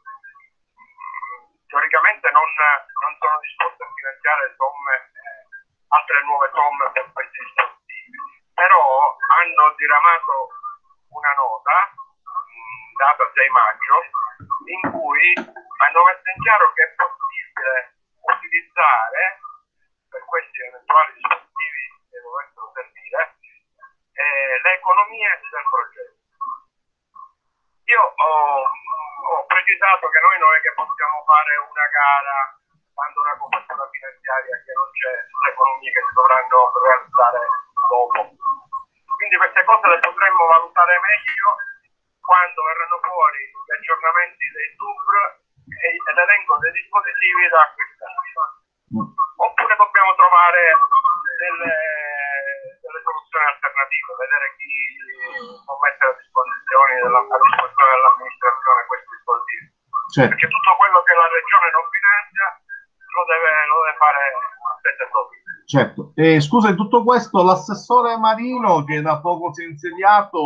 teoricamente non, non sono disposti a finanziare somme, eh, altre nuove somme per questi dispositivi, però hanno diramato una nota mh, data sei maggio in cui hanno messo in chiaro che è possibile utilizzare per questi eventuali dispositivi che dovessero servire eh, le economie del progetto. Io ho, ho precisato che noi non è che possiamo fare una gara quando una copertura finanziaria che non c'è sulle economie che si dovranno realizzare dopo. Quindi queste cose le potremmo valutare meglio quando verranno fuori gli aggiornamenti dei T U B R e, e l'elenco dei dispositivi da acquistare. Oppure dobbiamo trovare delle, delle soluzioni alternative, vedere chi può mettere a disposizione, della, a disposizione dell'amministrazione questi dispositivi. Certo. Perché tutto quello che la regione non finanzia lo deve, lo deve fare aspetta sopra. Certo. E scusa, in tutto questo l'assessore Marino, che da poco si è insediato,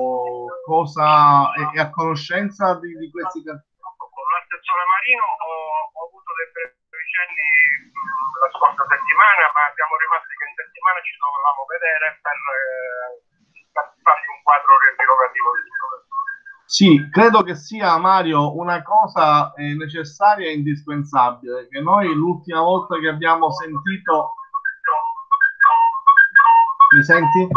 cosa è, è a conoscenza di, di questi casi? L'assessore Marino ho, ho avuto dei brevi cenni la scorsa settimana, ma siamo rimasti che in settimana ci dovevamo vedere per, eh, per fargli un quadro riepilogativo di situazione. Sì, credo che sia, Mario, una cosa eh, necessaria e indispensabile, che noi l'ultima volta che abbiamo sentito... Mi senti?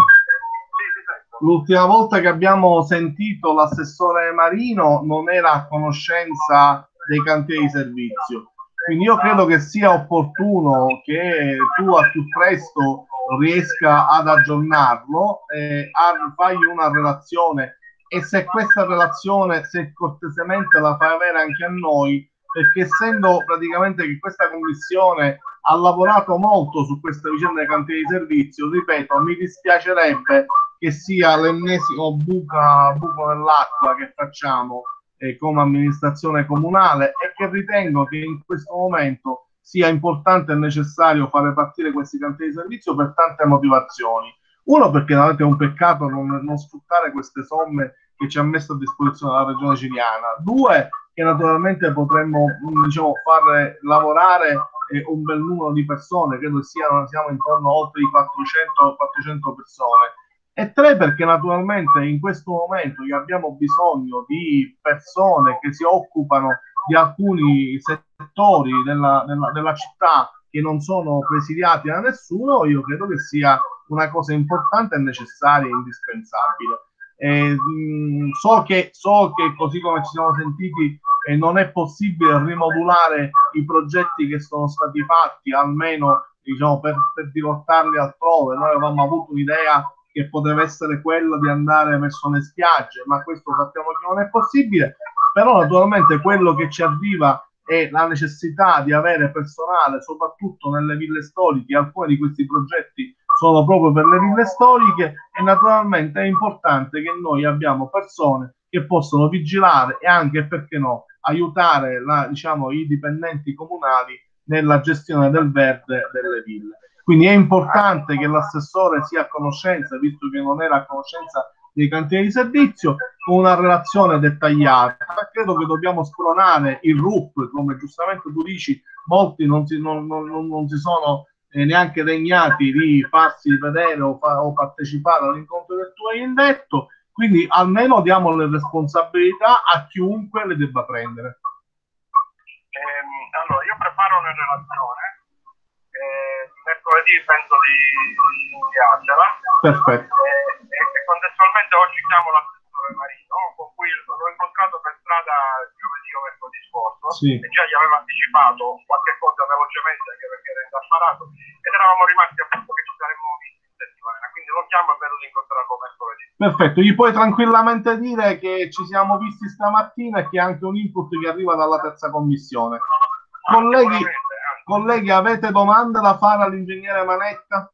L'ultima volta che abbiamo sentito l'assessore Marino non era a conoscenza dei cantieri di servizio. Quindi io credo che sia opportuno che tu al più presto riesca ad aggiornarlo, eh, a fargli una relazione, e se questa relazione, se cortesemente la fai avere anche a noi, perché essendo praticamente che questa commissione ha lavorato molto su questa vicenda dei cantieri di servizio, ripeto, mi dispiacerebbe che sia l'ennesimo buca, buco nell'acqua che facciamo eh, come amministrazione comunale, e che ritengo che in questo momento sia importante e necessario fare partire questi cantieri di servizio per tante motivazioni. Uno, perché è un peccato non, non sfruttare queste somme che ci ha messo a disposizione la regione siciliana. Due, che naturalmente potremmo diciamo, far lavorare eh, un bel numero di persone, credo siano, siamo intorno a oltre i quattrocento, quattrocento persone. E tre, perché naturalmente in questo momento che abbiamo bisogno di persone che si occupano di alcuni settori della, della, della città che non sono presidiati da nessuno, io credo che sia una cosa importante, necessaria e indispensabile. Eh, mh, so, che, so che così come ci siamo sentiti eh, non è possibile rimodulare i progetti che sono stati fatti, almeno diciamo, per, per dirottarli altrove. Noi avevamo avuto un'idea che poteva essere quella di andare verso le spiagge, ma questo sappiamo che non è possibile. Però naturalmente quello che ci arriva è la necessità di avere personale, soprattutto nelle ville storiche. Alcuni di questi progetti sono proprio per le ville storiche, e naturalmente è importante che noi abbiamo persone che possono vigilare e anche, perché no, aiutare la, diciamo, i dipendenti comunali nella gestione del verde delle ville. Quindi è importante che l'assessore sia a conoscenza, visto che non era a conoscenza dei cantieri di servizio, con una relazione dettagliata. Credo che dobbiamo spronare il R U P, come giustamente tu dici, molti non si, non, non, non si sono eh, neanche degnati di farsi vedere o, fa, o partecipare all'incontro che tu hai indetto, quindi almeno diamo le responsabilità a chiunque le debba prendere. Ehm, allora, io preparo una relazione, eh, mercoledì penso di inviarcela. Perfetto. E, e contestualmente oggi chiamo l'assessore Marino, con cui l'ho incontrato per strada giovedì o mercoledì scorso, sì. E già gli aveva anticipato qualche cosa velocemente, anche perché era indaffarato, ed eravamo rimasti appunto che ci saremmo visti in settimana, quindi lo chiamo per di incontrarlo mercoledì. Perfetto, gli puoi tranquillamente dire che ci siamo visti stamattina e che è anche un input che arriva dalla terza commissione. Colleghi, colleghi, avete domande da fare all'ingegnere Manetta?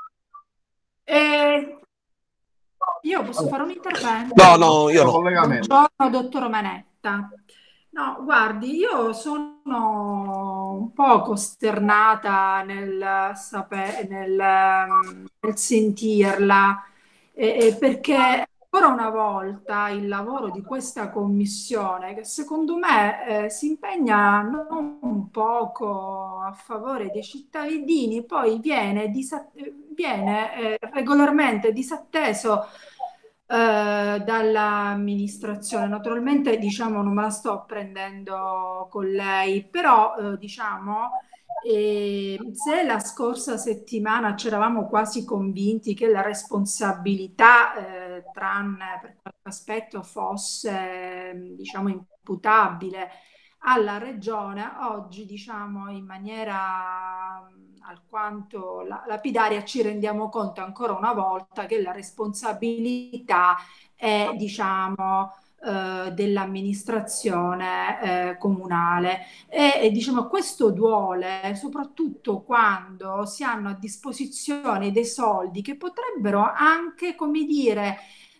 Eh, io posso fare un intervento? No, no, io no. Buongiorno, dottor Manetta. No, guardi, io sono un po' costernata nel sapere, nel, nel sentirla, eh, eh, perché ancora una volta il lavoro di questa commissione, che secondo me eh, si impegna non un poco a favore dei cittadini, poi viene, disa- viene eh, regolarmente disatteso eh, dall'amministrazione. Naturalmente, diciamo, non me la sto prendendo con lei, però, eh, diciamo, eh, se la scorsa settimana ci eravamo quasi convinti che la responsabilità, eh, tranne per qualche aspetto, fosse, eh, diciamo, imputabile alla regione, oggi, diciamo, in maniera mh, alquanto la- lapidaria ci rendiamo conto ancora una volta che la responsabilità è, diciamo, eh, dell'amministrazione eh, comunale. E, e, diciamo, questo duole soprattutto quando si hanno a disposizione dei soldi che potrebbero anche, come dire,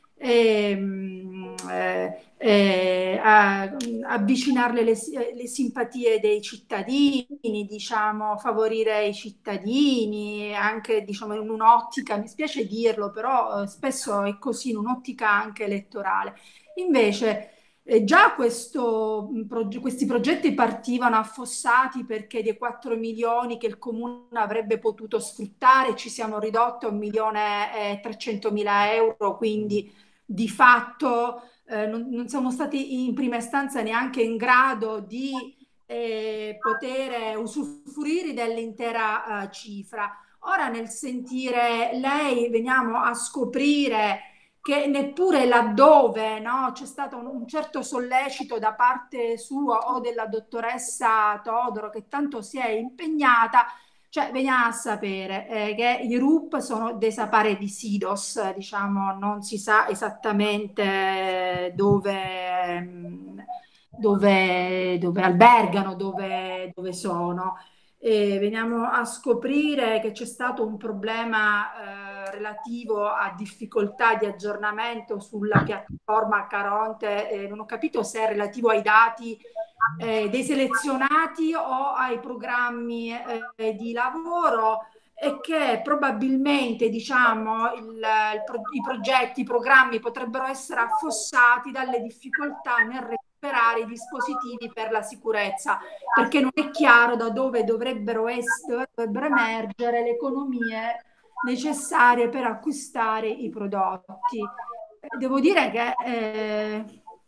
ehm, eh, eh, a- avvicinarle le, le simpatie dei cittadini, diciamo, favorire i cittadini, anche, diciamo, in un'ottica, mi spiace dirlo, però eh, spesso è così, in un'ottica anche elettorale. Invece, eh, già questo, mh, proge- questi progetti partivano affossati perché dei quattro milioni che il comune avrebbe potuto sfruttare ci siamo ridotti a un milione e trecentomila euro, quindi di fatto eh, non, non siamo stati in prima istanza neanche in grado di eh, poter usufruire dell'intera eh, cifra. Ora, nel sentire lei, veniamo a scoprire che neppure laddove, no, c'è stato un, un certo sollecito da parte sua o della dottoressa Todoro, che tanto si è impegnata, cioè veniamo a sapere eh, che i R U P sono desaparecidos, diciamo, non si sa esattamente dove, mh, dove, dove albergano, dove, dove sono. E veniamo a scoprire che c'è stato un problema eh, relativo a difficoltà di aggiornamento sulla piattaforma Caronte, eh, non ho capito se è relativo ai dati eh, dei selezionati o ai programmi eh, di lavoro, e che probabilmente, diciamo, il, il pro- i progetti, i programmi potrebbero essere affossati dalle difficoltà nel recuperare i dispositivi per la sicurezza, perché non è chiaro da dove dovrebbero, es- dovrebbero emergere le economie necessarie per acquistare i prodotti. Eh, Devo dire che eh,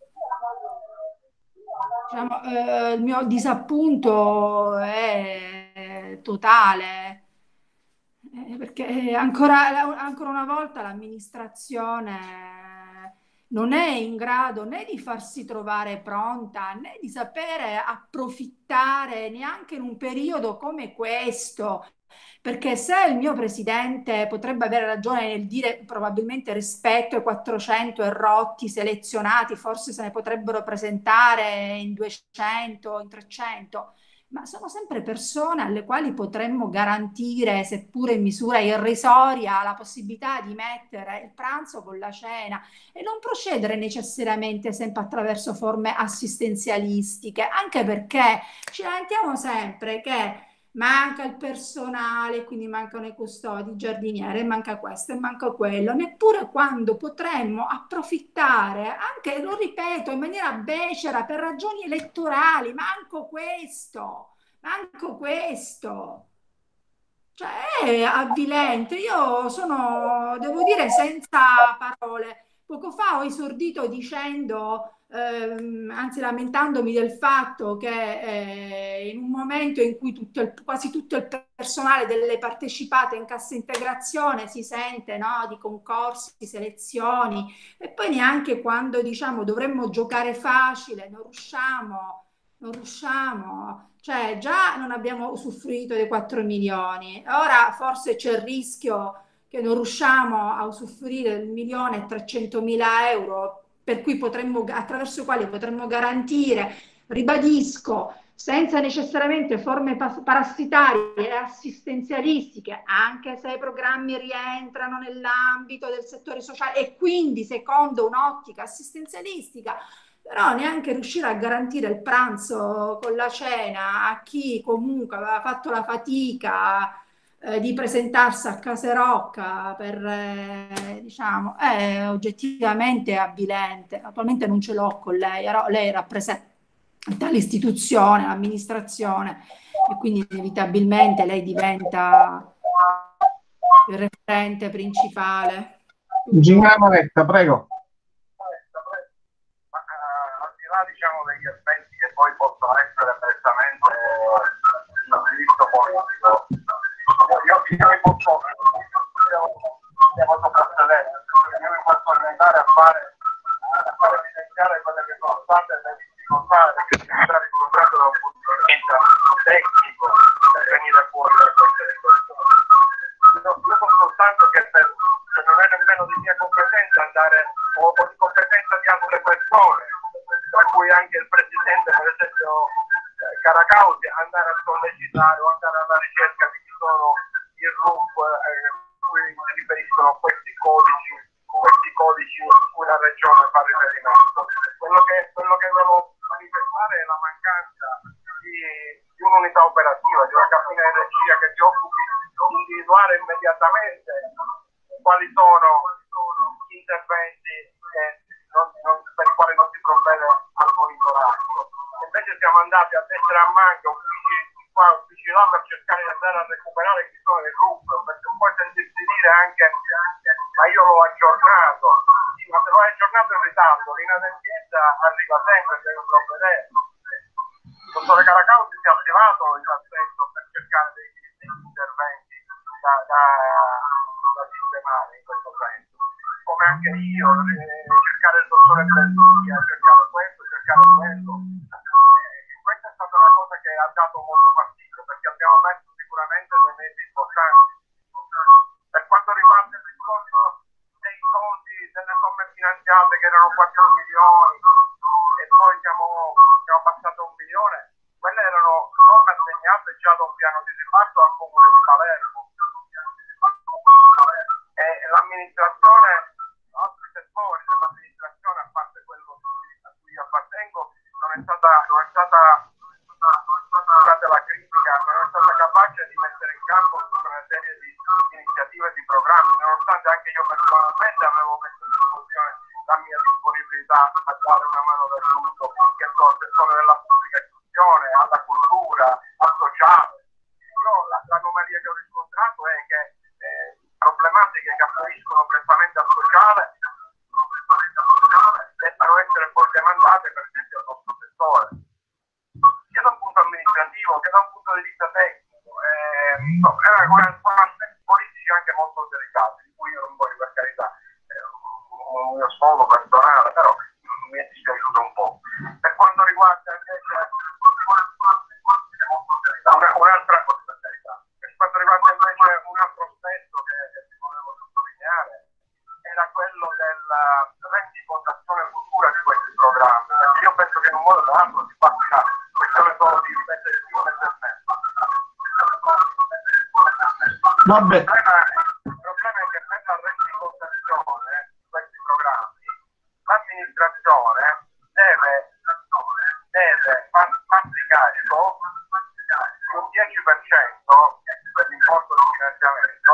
diciamo, eh, il mio disappunto è totale, eh, perché ancora, ancora una volta l'amministrazione non è in grado né di farsi trovare pronta né di sapere approfittare neanche in un periodo come questo. Perché se il mio presidente potrebbe avere ragione nel dire probabilmente rispetto ai quattrocento errotti selezionati, forse se ne potrebbero presentare in duecento, in trecento, ma sono sempre persone alle quali potremmo garantire, seppure in misura irrisoria, la possibilità di mettere il pranzo con la cena e non procedere necessariamente sempre attraverso forme assistenzialistiche, anche perché ci lamentiamo sempre che manca il personale, quindi mancano i custodi, i giardinieri, manca questo e manca quello, neppure quando potremmo approfittare, anche, lo ripeto, in maniera becera, per ragioni elettorali, manco questo, manco questo. Cioè, è avvilente. Io sono, devo dire, senza parole. Poco fa ho esordito dicendo, ehm, anzi lamentandomi del fatto che eh, in un momento in cui tutto il- quasi tutto il personale delle partecipate in cassa integrazione si sente, no, di concorsi, di selezioni, e poi neanche quando, diciamo, dovremmo giocare facile, non riusciamo, non riusciamo. Cioè, già non abbiamo usufruito dei quattro milioni, ora forse c'è il rischio che non riusciamo a usufruire del milione e trecentomila euro per cui potremmo, attraverso i quali potremmo garantire, ribadisco, senza necessariamente forme parassitarie e assistenzialistiche, anche se i programmi rientrano nell'ambito del settore sociale e quindi secondo un'ottica assistenzialistica, però neanche riuscire a garantire il pranzo con la cena a chi comunque aveva fatto la fatica eh, di presentarsi a Caserocca per, eh, diciamo, è oggettivamente avvilente. Naturalmente non ce l'ho con lei, però lei rappresenta l'istituzione, l'amministrazione e quindi inevitabilmente lei diventa il referente principale. Ingegnere Manetta, prego. Ma, uh, al di là, diciamo, degli aspetti che poi possono essere prettamente uh, diritto politico, io, io mi posso devo soprassedere, io mi posso orientare a fare a fare evidenziare quelle che sono state le difficoltà che si sta riscontrando da un punto di vista tecnico per venire fuori da queste situazioni. Io, io so soltanto che per, cioè non è nemmeno di mia competenza andare o, o di competenza di altre persone, tra cui anche il presidente, per esempio eh, Caracausi, andare a sollecitare o andare alla ricerca di chi sono i R U P eh, cui si riferiscono questi codici, questi codici cui la regione fa riferimento. Quello che, quello che devo manifestare è la mancanza di, di un'unità operativa, di una cabina di regia che si occupi di individuare immediatamente quali sono gli interventi che non, non, per i quali non si provvede al monitoraggio. Invece siamo andati a destra e a manca, uffici qua, uffici là, per cercare di andare a recuperare chi sono i R U P, perché poi sentirsi dire anche ma io l'ho aggiornato, sì, ma se l'ho aggiornato in ritardo, l'inadempienza arriva sempre, deve provvedere. Il dottore Caracausi si è attivato in tal senso per cercare dei, degli interventi da, da, da sistemare in questo senso. Come anche io, eh, cercare il dottore Bellucci, cercare questo, cercare quello. Eh, questa è stata una cosa che ha dato molto fastidio, perché abbiamo messo sicuramente dei mezzi importanti. Per quanto riguarda il discorso dei soldi, delle somme finanziate che erano quattro milioni e poi siamo, siamo passati a un milione, quelle erano somme assegnate già da un piano di riparto al comune di Palermo. E l'amministrazione, altri settori dell'amministrazione, a parte quello a cui io appartengo, non è stata, non è stata, scusate la critica, non è stata capace di mettere in campo tutta una serie di iniziative e di programmi, nonostante anche io personalmente avevo messo in disposizione la mia disponibilità a dare una mano d'aiuto, che so, al settore della pubblica istruzione, alla cultura, al sociale. Io la, l'anomalia che ho riscontrato è che eh, problematiche che affluiscono prettamente al sociale debbano essere poi demandate per esempio al nostro settore, sia da un punto amministrativo che da un punto di vista tecnico. Eh, no, sono aspetti politici anche molto delicati, di cui io non voglio, per carità, eh, un mio sfogo personale, però mi è dispiaciuto un po'. Per quanto riguarda invece una, un'altra cosa, per carità, per quanto riguarda invece un altro aspetto che, che volevo sottolineare, era quello della rendicontazione futura di questi programmi, perché io penso che in un modo o nell'altro si faccia questione solo di ripetere più e per me. Vabbè. Il problema è che per la rendicontazione di questi programmi l'amministrazione deve, deve farsi carico di un dieci per cento dell'importo di finanziamento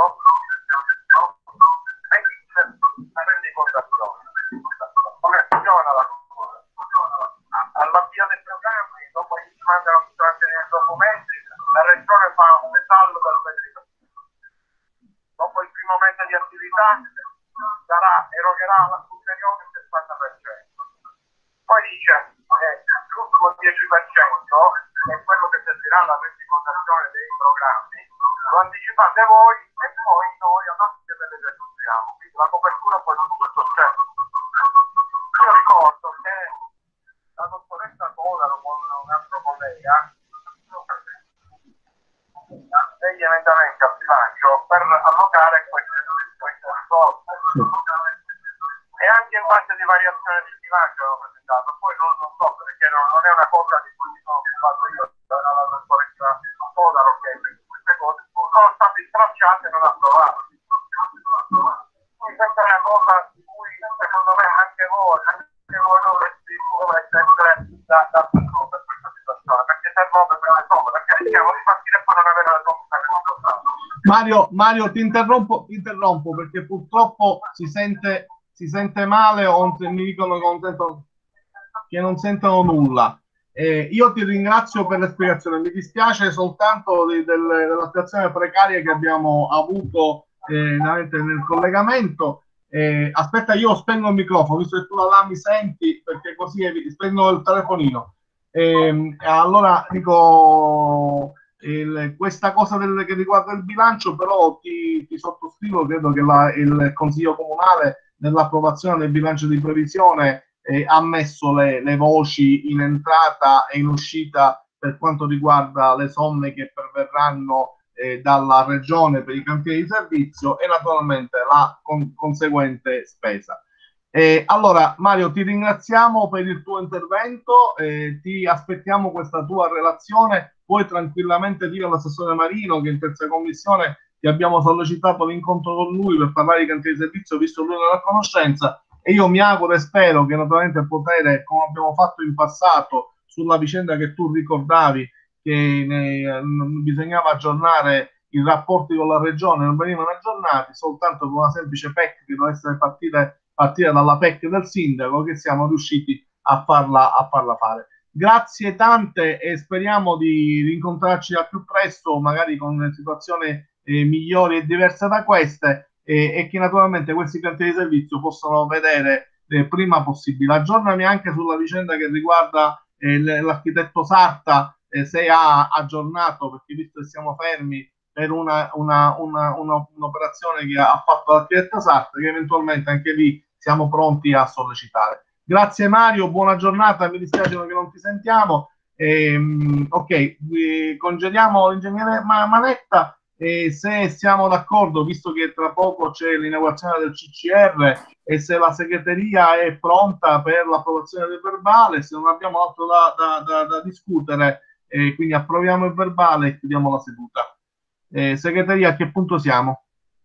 e la rendicontazione. Come funziona la cosa? All'avvio dei programmi, dopo che si mandano tutta una serie di documenti, la regione fa un metallo del venti per cento. Dopo il primo mese di attività darà, erogherà l'ulteriore sessanta per cento. Poi dice eh, l'ultimo dieci per cento è quello che servirà alla rendicontazione dei programmi, lo anticipate voi e poi noi a parte ve le esecuziamo. Quindi la copertura poi di tutto c'è. Io ricordo che la dottoressa Codaro con un altro collega degli emendamenti direttamente al bilancio per allocare queste, queste risorse. E anche in base di variazione di bilancio l'ho presentato, poi non, non so perché non, non è una cosa di cui mi sono occupato io, era la dottoressa Sodaro che queste cose sono state stracciate e non approvate. Quindi questa è una cosa di cui secondo me anche voi, anche voi dovreste essere da, da per questa situazione, perché servono per le somme, perché rischiamo di partire e poi non avere le somme per il contratto. Mario, Mario, ti interrompo, ti interrompo perché purtroppo si sente, si sente male o mi dicono che non sentono, che non sentono nulla. Eh, io ti ringrazio per la spiegazione, mi dispiace soltanto di, del, della situazione precaria che abbiamo avuto eh, nel collegamento. Eh, aspetta, io spengo il microfono, visto che tu là mi senti, perché così spengo il telefonino. Eh, allora dico... Il, questa cosa del, che riguarda il bilancio, però ti, ti sottoscrivo, credo che la, il Consiglio Comunale nell'approvazione del bilancio di previsione eh, ha messo le, le voci in entrata e in uscita per quanto riguarda le somme che perverranno eh, dalla Regione per i cantieri di servizio e naturalmente la con, conseguente spesa. Eh, allora Mario, ti ringraziamo per il tuo intervento, eh, ti aspettiamo questa tua relazione. Puoi tranquillamente dire all'assessore Marino che in terza commissione ti abbiamo sollecitato l'incontro con lui per parlare di cantieri di servizio, visto lui non ha conoscenza, e io mi auguro e spero che naturalmente potere, come abbiamo fatto in passato sulla vicenda che tu ricordavi, che ne, bisognava aggiornare i rapporti con la regione, non venivano aggiornati soltanto con una semplice P E C che doveva essere partire, partire dalla P E C del sindaco, che siamo riusciti a farla, a farla fare. Grazie tante e speriamo di rincontrarci al più presto, magari con situazioni eh, migliori e diverse da queste, eh, e che naturalmente questi cantieri di servizio possano vedere eh, prima possibile. Aggiornami anche sulla vicenda che riguarda eh, l'architetto Sarta, eh, se ha aggiornato, perché visto che siamo fermi per una, una, una, una, un'operazione che ha fatto l'architetto Sarta, che eventualmente anche lì siamo pronti a sollecitare. Grazie Mario, buona giornata, mi dispiace che non ti sentiamo. Ehm, ok, eh, congediamo l'ingegnere Manetta e se siamo d'accordo, visto che tra poco c'è l'inaugurazione del C C R e se la segreteria è pronta per l'approvazione del verbale, se non abbiamo altro da, da, da, da discutere, eh, quindi approviamo il verbale e chiudiamo la seduta. Eh, segreteria, a che punto siamo?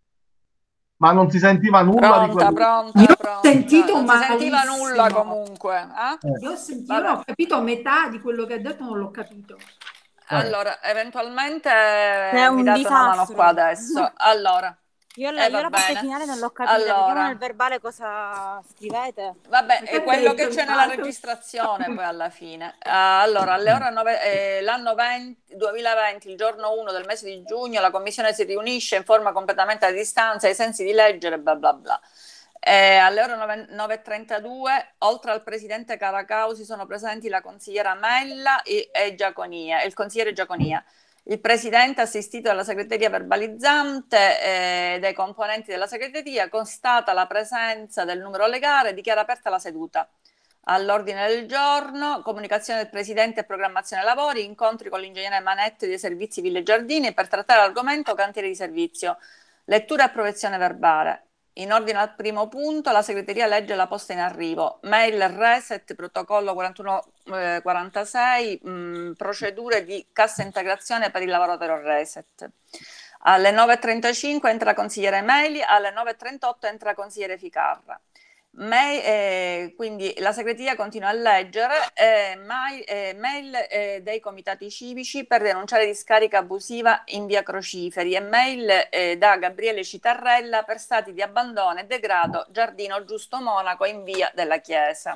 Ma non si sentiva nulla pronta, di quello... pronta, Io pronta. ho sentito non si sentiva malissimo. nulla comunque. Eh? Eh. Io ho sentito, io ho capito metà di quello che ha detto, non l'ho capito. Allora, eventualmente È mi un date una mano disastro. qua adesso. Allora, Io la, eh, io va la parte bene. finale non l'ho capita. Vediamo Allora, nel verbale cosa scrivete. vabbè, Ma è che quello ha che detto c'è il nella fatto? registrazione poi alla fine. Ah, allora, alle ore nove, eh, l'anno venti, duemilaventi, il giorno uno del mese di giugno, la commissione si riunisce in forma completamente a distanza ai sensi di legge, bla bla bla. Eh, alle ore nove e trentadue, oltre al presidente Caracausi, sono presenti la consigliera Mella e, e Giaconia, il consigliere Giaconia. Il presidente, assistito dalla segreteria verbalizzante e eh, dai componenti della segreteria, constata la presenza del numero legale e dichiara aperta la seduta. All'ordine del giorno, comunicazione del presidente e programmazione lavori, incontri con l'ingegnere Manetti dei servizi Ville Giardini per trattare l'argomento cantieri di servizio, lettura e approvazione verbale. In ordine al primo punto, la segreteria legge la posta in arrivo, mail reset, protocollo quarantuno quarantasei, mh, procedure di cassa integrazione per il lavoratore reset. Alle nove e trentacinque entra consigliere Meli, alle nove e trentotto entra consigliere Ficarra. Mail, eh, quindi la segreteria continua a leggere eh, mail, eh, mail eh, dei comitati civici per denunciare discarica abusiva in via Crociferi e mail eh, da Gabriele Citarrella per stati di abbandono e degrado Giardino Giusto Monaco in via della Chiesa.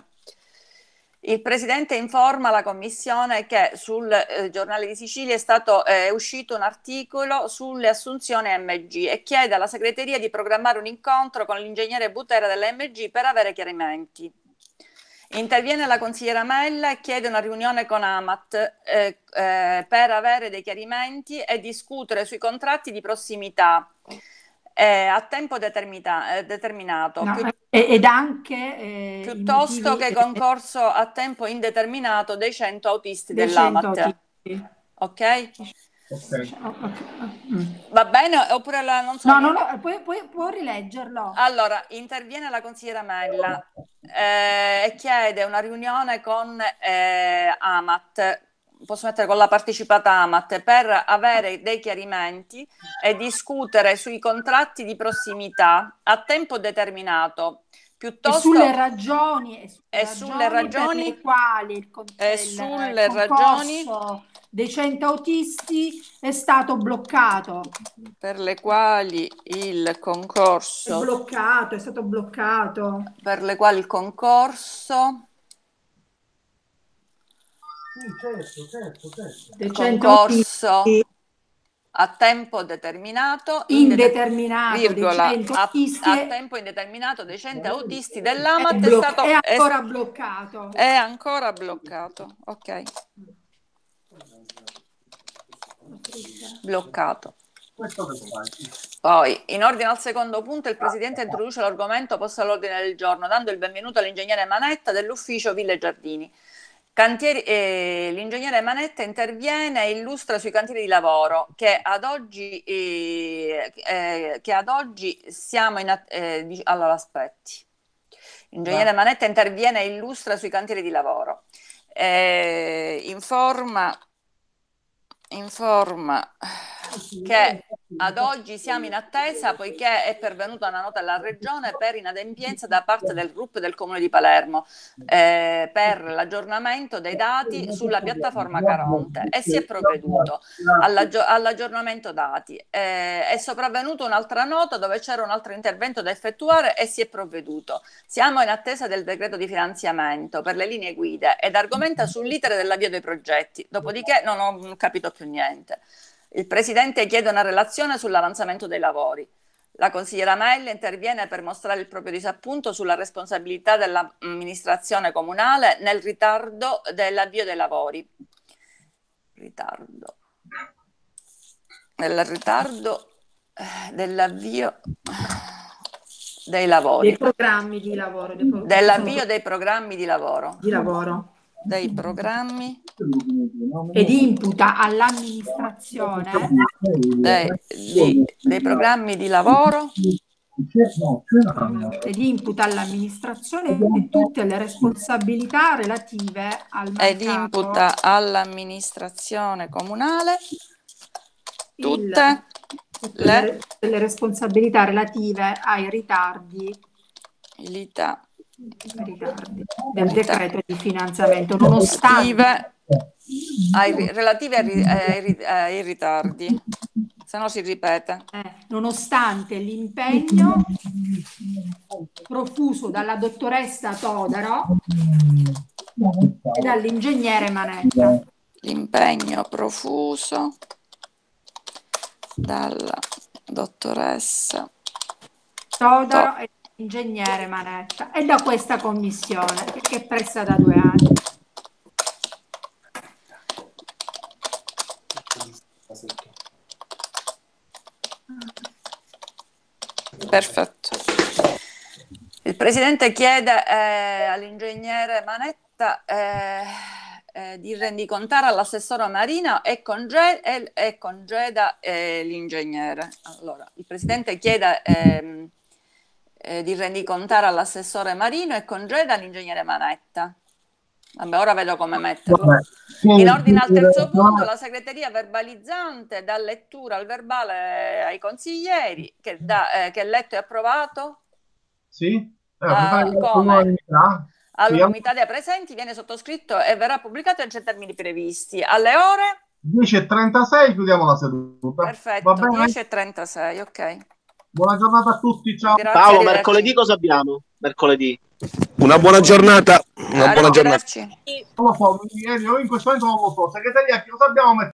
Il presidente informa la commissione che sul eh, Giornale di Sicilia è stato eh, uscito un articolo sulle assunzioni M G e chiede alla segreteria di programmare un incontro con l'ingegnere Butera della M G per avere chiarimenti. Interviene la consigliera Mella e chiede una riunione con Amat eh, eh, per avere dei chiarimenti e discutere sui contratti di prossimità eh, a tempo determina- eh, determinato. No, Più- ed anche eh, piuttosto motivi, che concorso a tempo indeterminato dei cento autisti dei cento dell'Amat. autisti. Ok? Okay. Va bene? Oppure la, non so. No, no, no, puoi, puoi, puoi rileggerlo. Allora, interviene la consigliera Mella eh, e chiede una riunione con eh, Amat, posso mettere con la partecipata Amat, per avere dei chiarimenti e discutere sui contratti di prossimità a tempo determinato. Piuttosto, e sulle ragioni, e sulle e ragioni, sulle ragioni per le quali il, con, e il sulle concorso ragioni dei cento autisti è stato bloccato. Per le quali il concorso È bloccato, è stato bloccato. Per le quali il concorso Sì, certo, certo, certo. il concorso a tempo determinato, indeterminato, virgola, dei cento a, autisti a è, tempo indeterminato dei cento autisti dell'Amat è, è, blo- stato, è ancora è, bloccato. È ancora bloccato, ok. Bloccato. Poi, in ordine al secondo punto, il Presidente introduce l'argomento posto all'ordine del giorno, dando il benvenuto all'ingegnere Manetta dell'ufficio Ville Giardini. Cantieri, eh, l'ingegnere Manetta interviene e illustra sui cantieri di lavoro che ad oggi, eh, eh, che ad oggi siamo in... Eh, di, allora, aspetti. L'ingegnere Manetta interviene e illustra sui cantieri di lavoro. Eh, informa, informa che ad oggi siamo in attesa poiché è pervenuta una nota alla Regione per inadempienza da parte del R U P del Comune di Palermo eh, per l'aggiornamento dei dati sulla piattaforma Caronte e si è provveduto all'aggiornamento dati. Eh, è sopravvenuta un'altra nota dove c'era un altro intervento da effettuare e si è provveduto. Siamo in attesa del decreto di finanziamento per le linee guida ed argomenta sull'iter dell'avvio dei progetti, dopodiché non ho capito più niente. Il Presidente chiede una relazione sull'avanzamento dei lavori. La consigliera Mella interviene per mostrare il proprio disappunto sulla responsabilità dell'amministrazione comunale nel ritardo dell'avvio dei lavori. Ritardo. Nel ritardo dell'avvio dei lavori. Dei programmi di lavoro. Dell'avvio dei programmi di lavoro. Di lavoro. Dei programmi ed imputa all'amministrazione dei, di, dei programmi di lavoro ed imputa all'amministrazione tutte le responsabilità relative al mancato, ed imputa all'amministrazione comunale tutte il, le, le responsabilità relative ai ritardi Ilità. ritardi del decreto di finanziamento, nonostante ai, relative ai, ai, ai ritardi, se no si ripete. Eh, nonostante l'impegno profuso dalla dottoressa Todaro e dall'ingegnere Manetta. L'impegno profuso dalla dottoressa Todaro To- e ingegnere Manetta e da questa commissione che è presa da due anni. Perfetto. Il Presidente chiede eh, all'ingegnere Manetta eh, eh, di rendicontare all'assessore Marina e congeda, e, e congeda eh, l'ingegnere. Allora, il Presidente chiede eh, eh, di rendicontare all'assessore Marino e congeda l'ingegnere Manetta. Vabbè, ora vedo come metterlo. In ordine al terzo punto, la segreteria verbalizzante dà lettura al verbale ai consiglieri che, da, eh, che è letto e approvato. Sì, eh, uh, come all'unanimità dei presenti viene sottoscritto e verrà pubblicato in termini previsti. Alle ore dieci e trentasei chiudiamo la seduta. Perfetto, dieci e trentasei, ok. Buona giornata a tutti, ciao. Grazie, Paolo, mercoledì cosa abbiamo? Mercoledì. Una buona giornata. Una buona giornata. Non lo so, io in questo momento non lo so. Segreteria, cosa abbiamo messo?